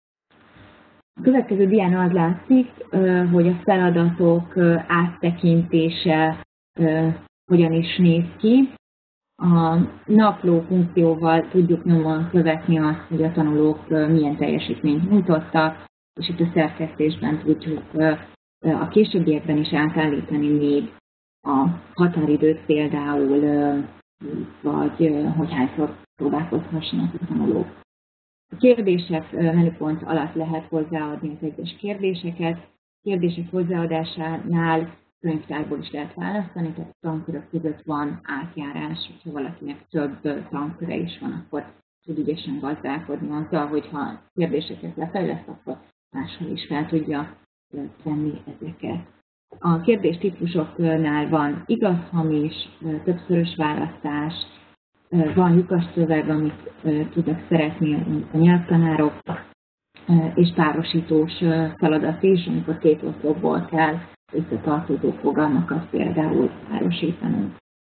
A következő dián az látszik, hogy a feladatok áttekintése hogyan is néz ki. A napló funkcióval tudjuk nyomon követni azt, hogy a tanulók milyen teljesítményt nyújtottak, és itt a szerkesztésben tudjuk a későbbiekben is átállítani még a határidőt például, vagy hogy hányszor próbálkozhassanak a tanulók. A kérdések menüpont alatt lehet hozzáadni az egyes kérdéseket. Kérdések hozzáadásánál könyvtárból is lehet választani, tehát a tankörök között van átjárás, hogyha valakinek több tanköre is van, akkor tud ügyesen gazdálkodni azzal, hogyha kérdéseket lefejleszt, akkor máshol is fel tudja tenni ezeket. A kérdés típusoknál van igaz-hamis, többszörös választás, van lyukas szöveg, amit tudnak szeretni a nyelvtanárok, és párosítós feladat is, amikor két oszlopból kell összetartozó fogalmakat például párosítanunk.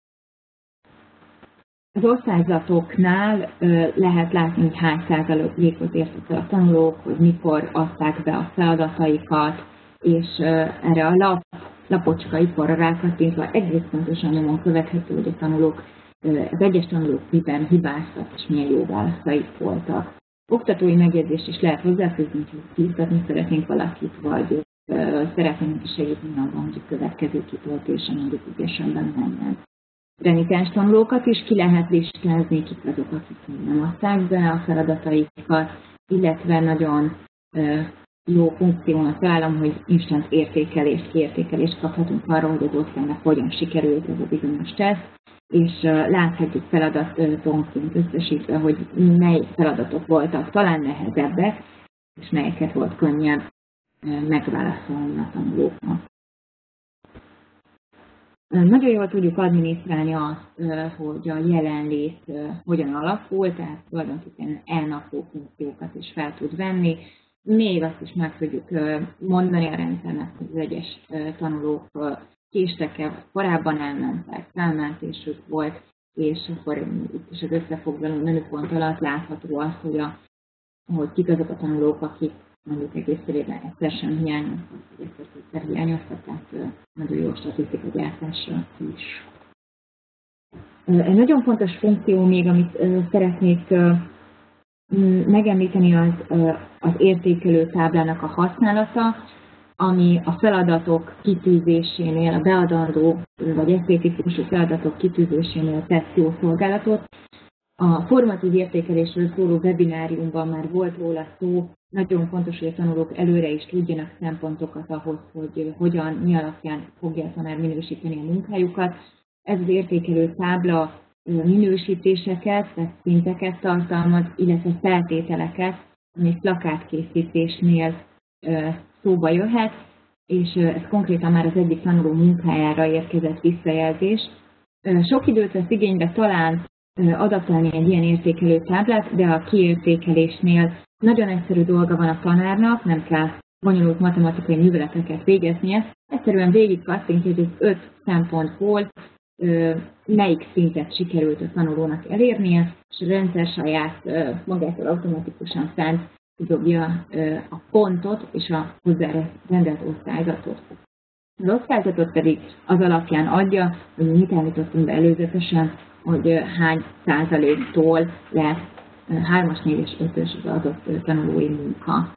Az osztályzatoknál lehet látni, hogy hány százalékot értek el a tanulók, hogy mikor adták be a feladataikat, és erre a lap, lapocska iparra rákattintva egész pontosan nyomon követhető, hogy a tanulók, az egyes tanulók miben hibáztak, és milyen jó válaszaik voltak. Oktatói megjegyzést is lehet hozzáfűzni, hogy kiiztatni szeretnénk valakit, vagy szeretnénk segíteni abban, hogy a következő kitöltésen mondjuk ügyesebben menjen. Renitáns tanulókat is ki lehet listázni, kik azok, akik nem adták be a feladataikat, illetve nagyon jó funkciónak találom, hogy instant értékelést, kiértékelést kaphatunk arról, hogy az osztálynak hogyan sikerült ez a bizonyos teszt, és láthatjuk feladatonként összesítve, hogy mely feladatok voltak talán nehezebbek, és melyeket volt könnyebb megválaszolni a tanulóknak. Nagyon jól tudjuk adminisztrálni azt, hogy a jelenlét hogyan alakul, tehát tulajdonképpen elnapló funkciókat is fel tud venni. Még azt is meg tudjuk mondani a rendszernek, hogy az egyes tanulók késtek-e, korábban elmentek, felmentésük volt, és akkor itt is az összefoglaló menüpont alatt látható az, hogy, a, hogy kik azok a tanulók, akik mondjuk egész évben egyszer sem hiányoztak, vagy egyszer hiányoztak, tehát nagyon jó statisztika gyártásra is. Egy nagyon fontos funkció még, amit szeretnék megemlíteni, az, az értékelő táblának a használata, ami a feladatok kitűzésénél, a beadandó vagy esztétikusú feladatok kitűzésénél tesz jó szolgálatot. A formatív értékelésről szóló webináriumban már volt róla szó, nagyon fontos, hogy a tanulók előre is tudjanak szempontokat ahhoz, hogy hogyan, mi alapján fogja a tanár minősíteni a munkájukat. Ez az értékelő tábla minősítéseket, tehát szinteket tartalmaz, illetve feltételeket, ami plakátkészítésnél szóba jöhet, és ez konkrétan már az egyik tanuló munkájára érkezett visszajelzés. Sok időt vesz igénybe talán adaptálni egy ilyen értékelő táblát, de a kiértékelésnél nagyon egyszerű dolga van a tanárnak, nem kell bonyolult matematikai műveleteket végeznie. Egyszerűen végig kattintja, hogy az öt szempontból melyik szintet sikerült a tanulónak elérnie, és a rendszer saját magától automatikusan fent dobja a pontot és a hozzá rendelt osztályzatot. Az osztályzatot pedig az alapján adja, hogy mit említettünk be előzetesen, hogy hány százaléktól lesz hármas, négyes, ötös az adott tanulói munka.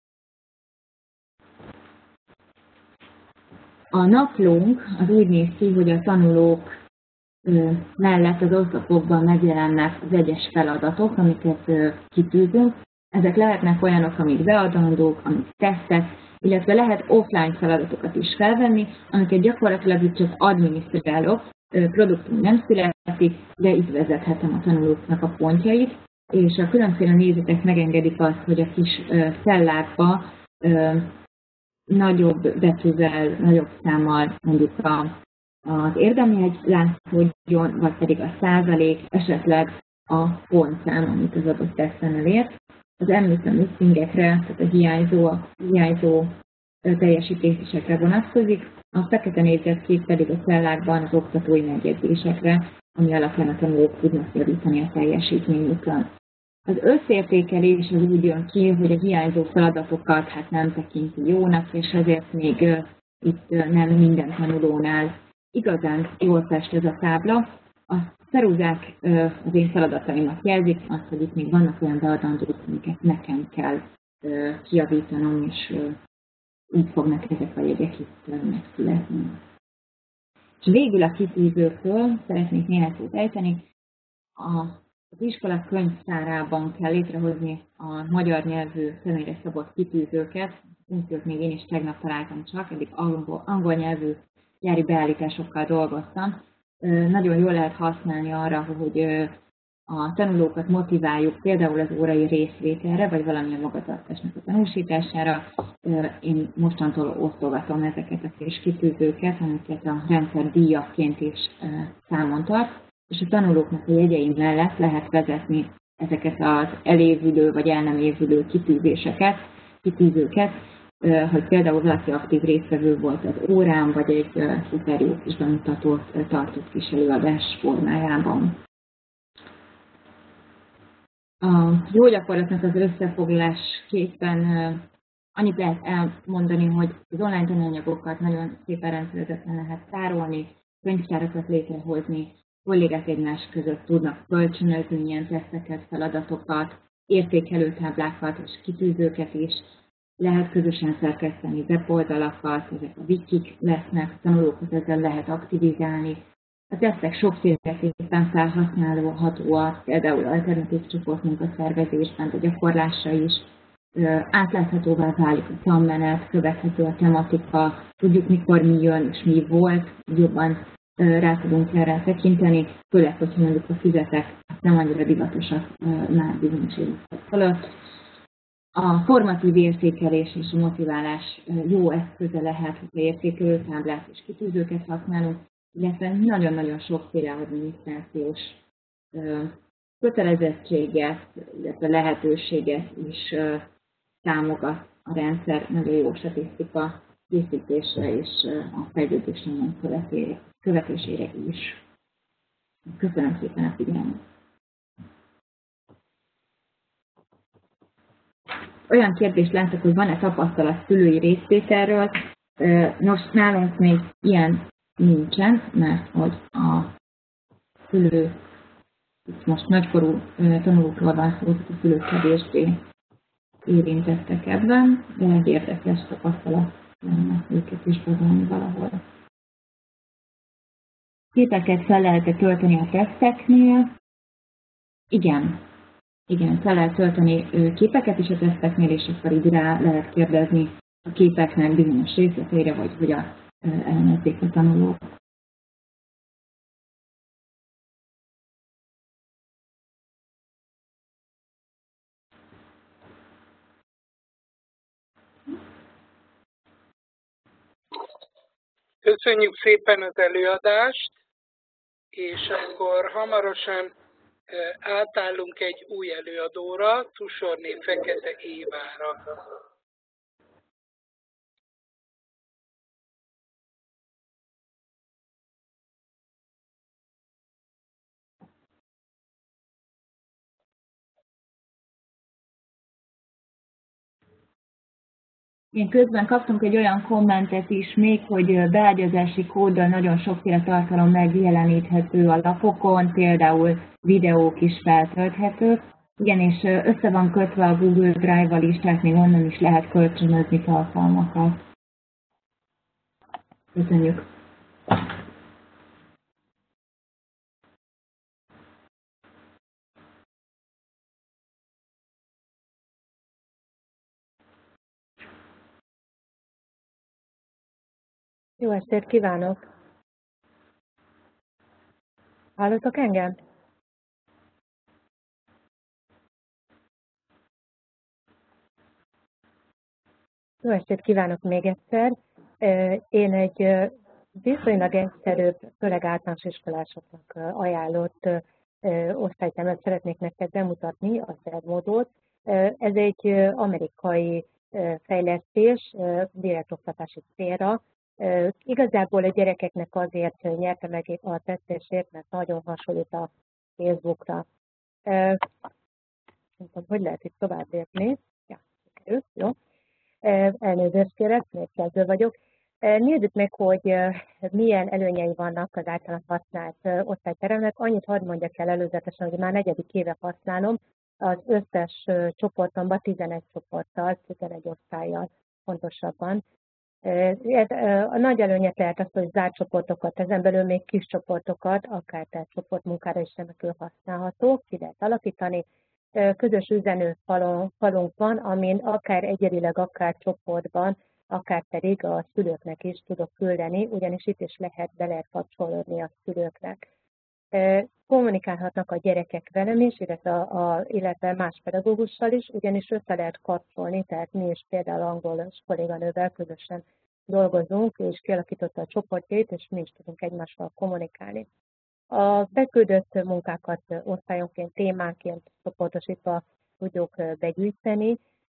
A naplónk az úgy néz ki, hogy a tanulók mellett az oszlopokban megjelennek az egyes feladatok, amiket kitűzünk. Ezek lehetnek olyanok, amik beadandók, amik tesztek, illetve lehet offline feladatokat is felvenni, amiket gyakorlatilag itt csak adminisztrálok, produktum nem születik, de itt vezethetem a tanulóknak a pontjait, és a különféle nézetek megengedik azt, hogy a kis cellákba nagyobb betűvel, nagyobb számmal mondjuk a, az érdemjegy látszódjon, vagy pedig a százalék, esetleg a pontszám, amit az adott teszten elért. Az említett missingekre, tehát a hiányzó, a hiányzó teljesítésekre vonatkozik, a fekete négyzetkép pedig a cellákban az oktatói megjegyzésekre, ami alapján a tanulók tudnak javítani a teljesítményükön. Az összértékelés az úgy jön ki, hogy a hiányzó feladatokat hát nem tekinti jónak, és ezért még uh, itt uh, nem minden tanulónál igazán jól fest ez a tábla. A ceruzák uh, az én feladataimat jelzik, azt, hogy itt még vannak olyan beadandók, amiket nekem kell uh, kijavítanom, és uh, így fognak ezek a jegyek itt uh, megszületni. És végül a kitűzőkről szeretnék néhány szót ejteni. A Az iskola könyvtárában kell létrehozni a magyar nyelvű személyre szabott kitűzőket. A funkciót még én is tegnap találtam csak, eddig angol, angol nyelvű gyári beállításokkal dolgoztam. Nagyon jól lehet használni arra, hogy a tanulókat motiváljuk például az órai részvételre, vagy valamilyen magatartásnak a tanúsítására. Én mostantól osztogatom ezeket a kis kitűzőket, amiket a rendszer díjakként is számon tart, és a tanulóknak a jegyei mellett lehet vezetni ezeket az elévülő vagy el nem évülő kitűzéseket. kitűzőket, hogy például valaki aktív résztvevő volt az órán, vagy egy szuper jó kis bemutatót tartott kis előadás formájában. A jó gyakorlatnak az összefoglalásképpen annyit lehet elmondani, hogy az online tananyagokat nagyon szépen rendszerezetten lehet tárolni, könyvtárakat létrehozni, kollégák egymás között tudnak kölcsönözni ilyen teszteket, feladatokat, értékelőtáblákat és kitűzőket is, lehet közösen szerkeszteni weboldalakat, ezek a wikik lesznek, a tanulókat ezzel lehet aktivizálni. A tesztek sokféleképpen felhasználhatóak, például alternatív csoportmunkaszervezésben, a gyakorlásra is. Átláthatóvá válik a tanmenet, követhető a tematika, tudjuk mikor mi jön és mi volt, jobban rá tudunk erre tekinteni, főleg, hogyha mondjuk a füzetek nem annyira divatosak már bizonyos évek fölött. A formatív értékelés és a motiválás jó eszköze lehet, hogyha értékelőtáblát és kitűzőket használunk, illetve nagyon-nagyon sokféle adminisztrációs kötelezettséget, illetve lehetőséget is támogat a rendszer nagyon jó statisztika készítésre és a fejlődés nyomon követésére is. Köszönöm szépen a figyelmet! Olyan kérdést látok, hogy van-e tapasztalat szülői részvételről. Nos, nálunk még ilyen nincsen, mert hogy a szülő, most nagykorú tanulókról van szó, a szülők kevésbé érintettek ebben, de egy érdekes tapasztalat lenne őket is bevonni valahol. Képeket fel lehet tölteni a teszteknél? Igen. Igen, fel lehet tölteni képeket is a teszteknél, és akkor így rá lehet kérdezni a képeknek bizonyos részleteire, vagy hogy a elemezzék a tanulók. Köszönjük szépen az előadást, és akkor hamarosan átállunk egy új előadóra, Tusorné Fekete Évára. Én közben kaptunk egy olyan kommentet is még, hogy beágyazási kóddal nagyon sokféle tartalom megjeleníthető a lapokon, például videók is feltölthetők. Igen, és össze van kötve a Google Drive-val is, tehát még onnan is lehet kölcsönözni tartalmakat. Köszönjük! Jó estét kívánok! Hallotok engem? Jó estét kívánok még egyszer! Én egy viszonylag egyszerűbb, főleg általános iskolásoknak ajánlott osztálytermet szeretnék nektek bemutatni, a szermódot. Ez egy amerikai fejlesztés, direktoktatási célra. Igazából a gyerekeknek azért nyerte meg a tesztését, mert nagyon hasonlít a Facebookra. Nem tudom, hogy lehet itt tovább lépni. Ja, sikerült, jó. Elnézést kérek, még kezdő vagyok. Nézzük meg, hogy milyen előnyei vannak az általán használt osztályteremnek. Annyit hadd mondjak el előzetesen, hogy már negyedik éve használom, az összes csoportomban tizenegy csoporttal, tizenegy osztállyal pontosabban. Ez, a nagy előnyet lehet az, hogy zárt csoportokat, ezen belül még kis csoportokat, akár tehát csoportmunkára is remekül használható, ki lehet alakítani. Közös üzenőfalunk van, amin akár egyedileg, akár csoportban, akár pedig a szülőknek is tudok küldeni, ugyanis itt is lehet, be lehet kapcsolódni a szülőknek. Kommunikálhatnak a gyerekek velem is, illetve, a, illetve más pedagógussal is, ugyanis össze lehet kapcsolni, tehát mi is például angolos kolléganővel közösen dolgozunk, és kialakította a csoportjait, és mi is tudunk egymással kommunikálni. A beküldött munkákat osztályonként, témánként csoportosítva tudjuk begyűjteni,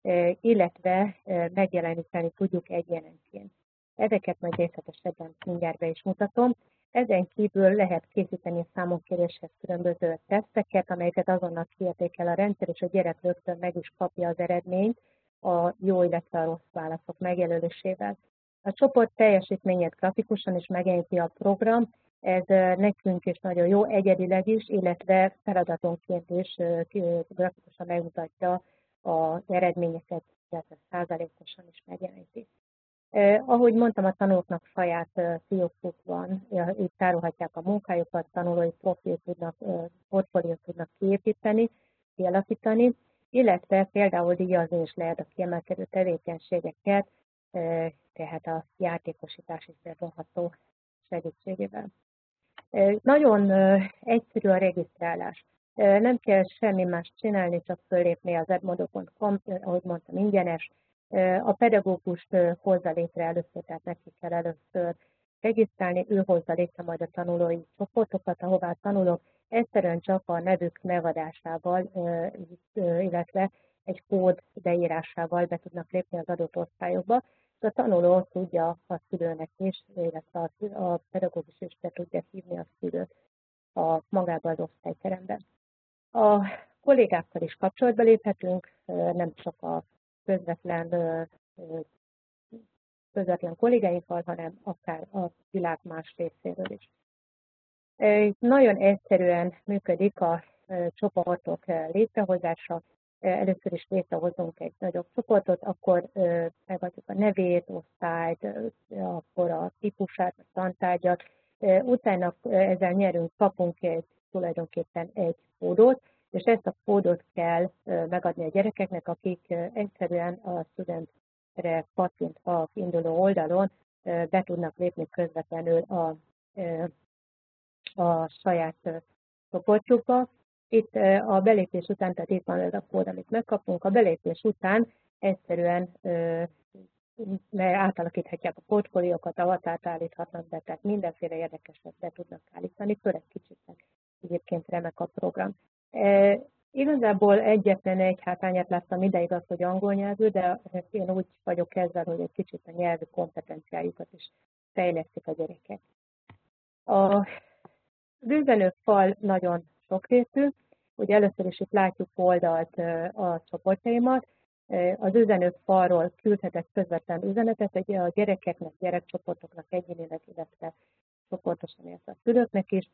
illetve megjeleníteni tudjuk egyenenként. Ezeket majd részletesebben mindjárt be is mutatom. Ezen kívül lehet készíteni a számonkéréshez különböző teszteket, amelyeket azonnal kiértékel a rendszer, és a gyerek rögtön meg is kapja az eredményt a jó, illetve a rossz válaszok megjelölésével. A csoport teljesítményét grafikusan is megjeleníti a program, ez nekünk is nagyon jó, egyedileg is, illetve feladatonként is grafikusan megmutatja az eredményeket, illetve százalékosan is megjeleníti. Eh, ahogy mondtam, a tanulóknak saját eh, fiókjuk van, eh, itt tárolhatják a munkájukat, tanulói profilt tudnak, eh, portfóliót tudnak kiépíteni, kialakítani, illetve például díjazni is lehet a kiemelkedő tevékenységeket, eh, tehát a játékosítás is bevonható segítségével. Eh, nagyon eh, egyszerű a regisztrálás. Eh, nem kell semmi más csinálni, csak fölépni az edmodo pont com, eh, ahogy mondtam, ingyenes. A pedagógust hozza létre először, tehát neki kell először regisztrálni, ő hozza létre majd a tanulói csoportokat, ahová a tanulók egyszerűen csak a nevük megadásával, illetve egy kód beírásával be tudnak lépni az adott osztályokba, és a tanuló tudja a szülőnek is, illetve a pedagógus is be tudja hívni a szülőt a magába az osztályteremben. A kollégákkal is kapcsolatba léphetünk, nem csak a közvetlen, közvetlen kollégáinkkal, hanem akár a világ más részéről is. Nagyon egyszerűen működik a csoportok létrehozása. Először is létrehozunk egy nagyobb csoportot, akkor megadjuk a nevét, osztályt, akkor a típusát, a tantárgyat. Utána ezzel nyerünk, kapunk egy, tulajdonképpen egy kódot, és ezt a kódot kell megadni a gyerekeknek, akik egyszerűen a studentre pattintva a induló oldalon be tudnak lépni közvetlenül a, a saját csoportjukba. Itt a belépés után, tehát itt van ez a kód, amit megkapunk, a belépés után egyszerűen átalakíthatják a portfóliókat, avatárt állíthatnak be, tehát mindenféle érdekeset be tudnak állítani, főleg kicsiknek egyébként remek a program. E, igazából egyetlen egy hátányát láttam ideig az, hogy angol nyelvű, de én úgy vagyok ezzel, hogy egy kicsit a nyelvi kompetenciájukat is fejlesztik a gyerekek. A üzenőfal nagyon sokrétű, ugye először is itt látjuk oldalt a csoportjaimat, az üzenőfalról küldhetek közvetlen üzenetet, hogy a gyerekeknek, gyerekcsoportoknak egyénileg, illetve csoportosan érte a szülőknek is.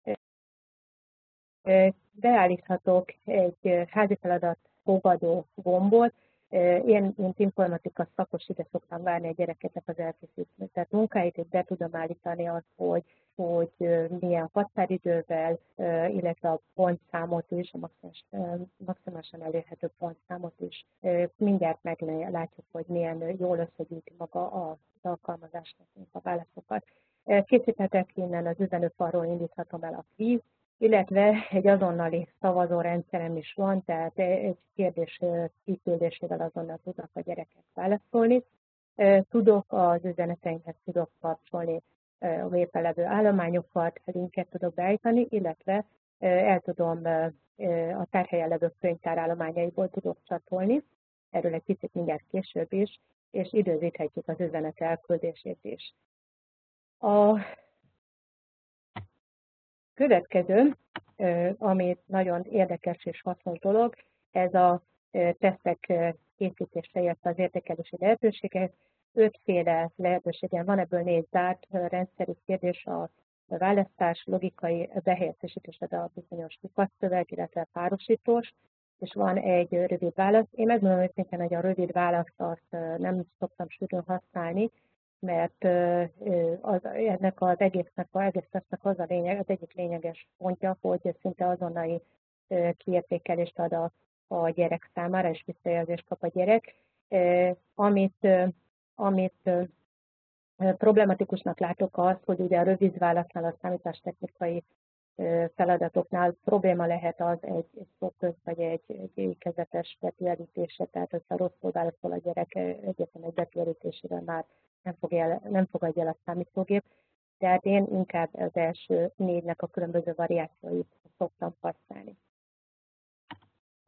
Beállíthatok egy házi feladat fogadó gombot. Én, mint informatika szakos, ide szoktam várni a gyerekeknek az elkészített munkáit, és be tudom állítani azt, hogy, hogy milyen határidővel, illetve a pontszámot is, a maximálisan elérhető pontszámot is. Mindjárt meglátjuk, hogy milyen jól összegyűjti maga az alkalmazásnak a válaszokat. Készíthetek innen az üzenőfalról, indíthatom el a kvíz, illetve egy azonnali szavazó rendszerem is van, tehát egy kérdés kiküldésével azonnal tudnak a gyerekek válaszolni. Tudok az üzeneteimhez tudok kapcsolni a webben levő állományokat, linket tudok beállítani, illetve el tudom a tárhelyen levő könyvtár állományaiból tudok csatolni, erről egy picit mindjárt később is, és időzíthetjük az üzenet elküldését is. A következő, ami nagyon érdekes és hasznos dolog, ez a tesztek készítésre, illetve az értékelési lehetőségek. Ötféle lehetőségen van, ebből négy zárt rendszeri kérdés, a választás, logikai behelyezésítésed a bizonyos lyukaszszöveg, illetve párosítós, és van egy rövid válasz. Én megmondom őszintén, hogy a rövid választ azt nem szoktam sűrűn használni, mert az, ennek az egésznek, az egész tesztnek az a lényeg, az egyik lényeges pontja, hogy szinte azonnali kiértékelést ad a, a gyerek számára, és visszajelzést kap a gyerek. Amit, amit problematikusnak látok az, hogy ugye a rövid válasznál, a számítástechnikai feladatoknál probléma lehet az egy, egy szóköz, vagy egy, egy ékezetes betűelítése, tehát hogyha rosszul válaszol a gyerek egyetlen egy betűelítésével már nem, fogja, nem fogadja el a számítógép, tehát én inkább az első négynek a különböző variációit szoktam használni.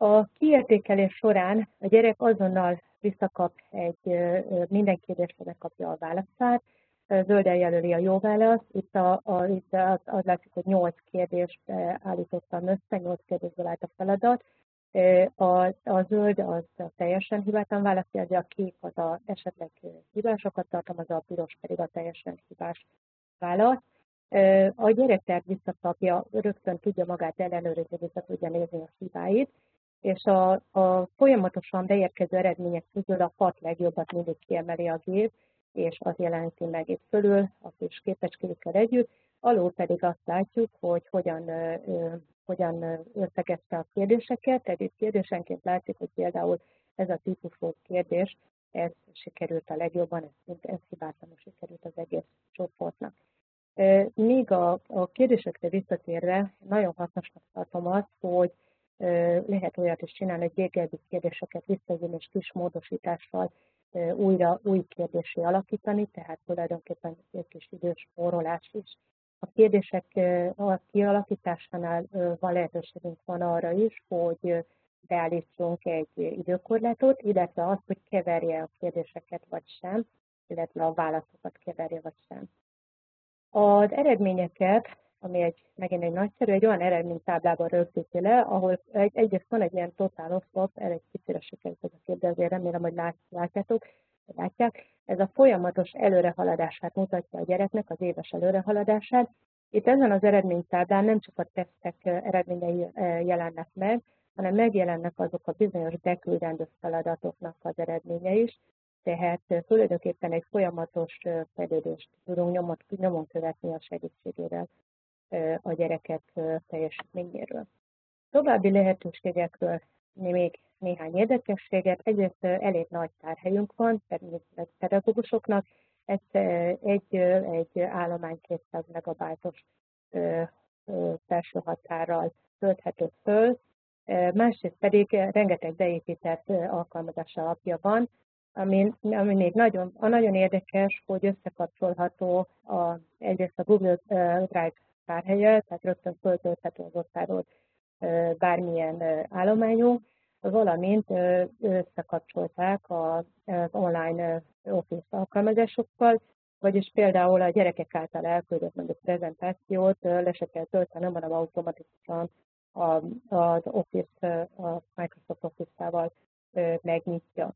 A kiértékelés során a gyerek azonnal visszakap egy, minden kérdésre megkapja a válaszát, zölden jelöli a jó választ. Itt, a, a, itt az, az látszik, hogy nyolc kérdést állítottam össze, nyolc kérdésből állt a feladat. A, a zöld az a teljesen hibátlan válasz jelzi, a kék az a esetleg hibásokat tartalmaz, a piros pedig a teljesen hibás válasz. A gyerek tehát visszakapja, rögtön tudja magát ellenőrizni, vissza tudja nézni a hibáit, és a, a folyamatosan beérkező eredmények közül a hat legjobbat mindig kiemeli a gép, és az jelenti meg itt fölül a kis képecskékkel együtt, alul pedig azt látjuk, hogy hogyan, ö, hogyan összegezte a kérdéseket, tehát itt kérdésenként látszik, hogy például ez a típusú kérdés, ez sikerült a legjobban, ez, ez hibátlanul sikerült az egész csoportnak. Míg a, a kérdésekre visszatérve nagyon hasznosnak tartom azt, hogy lehet olyat is csinálni, hogy régebbi kérdéseket visszavinni és kis módosítással újra új kérdésé alakítani, tehát tulajdonképpen egy kis időspórolás is. A kérdések a kialakításánál van lehetőségünk van arra is, hogy beállítsunk egy időkorlátot, illetve azt, hogy keverje a kérdéseket vagy sem, illetve a válaszokat keverje vagy sem. Az eredményeket, ami egy, megint egy nagyszerű, egy olyan eredménytáblában rögzíti le, ahol egy, egyrészt van egy ilyen totál oszlop, erre egy kicsit sikerült ez a kép, de azért remélem, hogy lát, látjátok, látják. Ez a folyamatos előrehaladását mutatja a gyereknek, az éves előrehaladását. Itt ezen az eredménytáblán nem csak a tesztek eredményei jelennek meg, hanem megjelennek azok a bizonyos beküldendő feladatoknak az eredménye is, tehát tulajdonképpen egy folyamatos fejlődést tudunk nyomon, nyomon követni a segítségével a gyerekek teljesítményéről. További lehetőségekről még néhány érdekességet. Egyrészt elég nagy tárhelyünk van, természetesen pedagógusoknak, egy, egy, egy állomány kétszáz megabájtos felső határral tölthető föl, másrészt pedig rengeteg beépített alkalmazás alapja van, ami, ami még nagyon, a nagyon érdekes, hogy összekapcsolható a, egyrészt a Google Drive tárhelye, tehát rögtön föltölthető az osztályról bármilyen állományunk, valamint összekapcsolták az online Office alkalmazásokkal, vagyis például a gyerekek által elküldött mondjuk prezentációt le se kell töltenem, hanem automatikusan az Office, a Microsoft Office-ával megnyitja.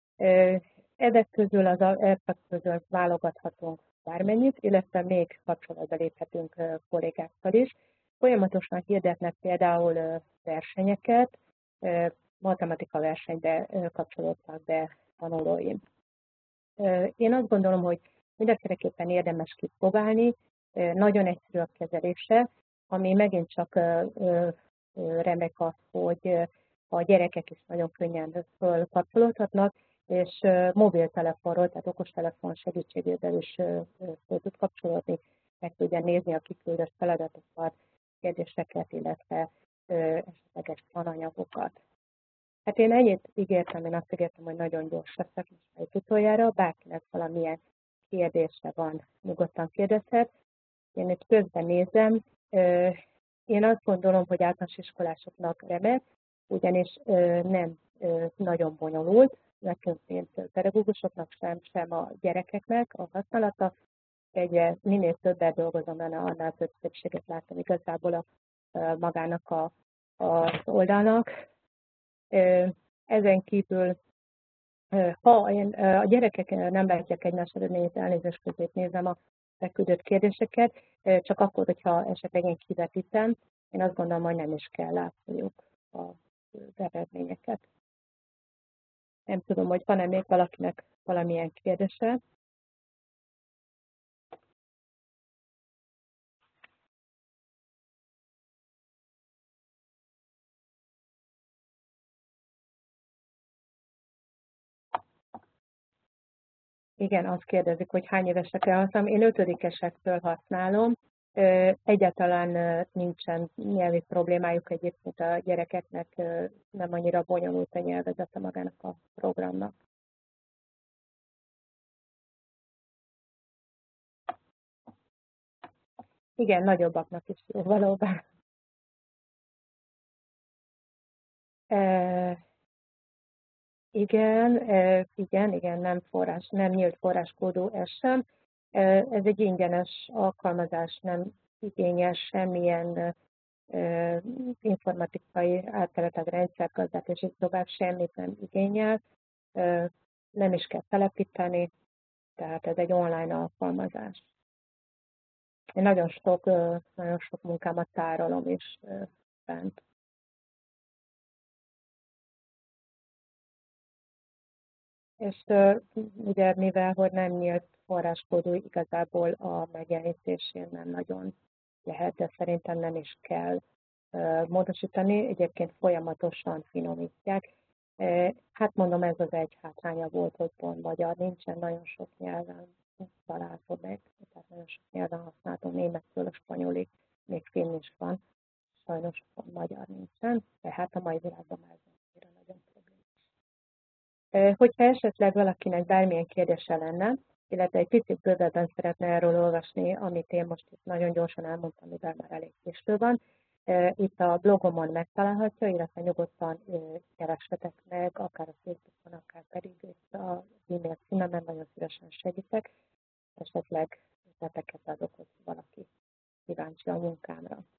Ezek közül, az ezek közül válogathatunk bármennyit, illetve még kapcsolatba léphetünk kollégákkal is. Folyamatosan hirdetnek például versenyeket, matematika versenybe kapcsolódtak be tanulóim. Én azt gondolom, hogy mindenféleképpen érdemes kipróbálni, nagyon egyszerű a kezelése, ami megint csak remek az, hogy a gyerekek is nagyon könnyen kapcsolódhatnak, és mobiltelefonról, tehát okostelefon segítségével is föl tud kapcsolódni, meg tudja nézni a kiküldött feladatokat, kérdéseket, illetve esetleges tananyagokat. Hát én ennyit ígértem, én azt ígértem, hogy nagyon gyors leszek most utoljára, bárkinek valamilyen kérdése van, nyugodtan kérdezhet. Én itt közben nézem, én azt gondolom, hogy általános iskolásoknak remek, ugyanis nem nagyon bonyolult, nekünk, mint pedagógusoknak sem, sem a gyerekeknek a használata. Egyre minél többet dolgozom benne, annál több szépséget látom igazából a, a magának a, az oldalnak. Ezen kívül, ha én, a gyerekek nem látják egymás eredményét, elnézést közét nézem a beküldött kérdéseket, csak akkor, hogyha esetleg én kivetítem, én azt gondolom, hogy nem is kell látniuk az eredményeket. Nem tudom, hogy van-e még valakinek valamilyen kérdése. Igen, azt kérdezik, hogy hány évesekre használom. Én ötödikesektől használom. Egyáltalán nincsen nyelvi problémájuk, egyébként a gyerekeknek nem annyira bonyolult a nyelvezete magának a programnak. Igen, nagyobbaknak is jó valóban. E, igen, e, igen, igen, nem forrás, nem nyílt forráskódú ez sem. E, ez egy ingyenes alkalmazás, nem igényel semmilyen e, informatikai átteretet, rendszergazdát, és így tovább semmit nem igényel. E, nem is kell telepíteni, tehát ez egy online alkalmazás. Én nagyon sok, nagyon sok munkámat tárolom is bent. És ugye mivel, hogy nem nyílt forráskódú, igazából a megjelenítésén nem nagyon lehet, de szerintem nem is kell módosítani. Egyébként folyamatosan finomítják. Hát mondom, ez az egy hátránya volt, hogy pont magyar nincsen, nagyon sok nyelven található meg, tehát nagyon sok nyelven használhatom, németről a spanyolig, még finn is van, sajnos pont magyar nincsen, de hát a mai világban már nem nagyon problémás. Hogyha esetleg valakinek bármilyen kérdése lenne, illetve egy picit bővebben szeretne erről olvasni, amit én most itt nagyon gyorsan elmondtam, mivel már elég késő van, itt a blogomon megtalálhatja, illetve nyugodtan keressetek meg, akár a Facebookon, akár pedig itt az e-mail címemen, nagyon szívesen segítek, esetleg ötleteket adok, hogy valaki kíváncsi a munkámra.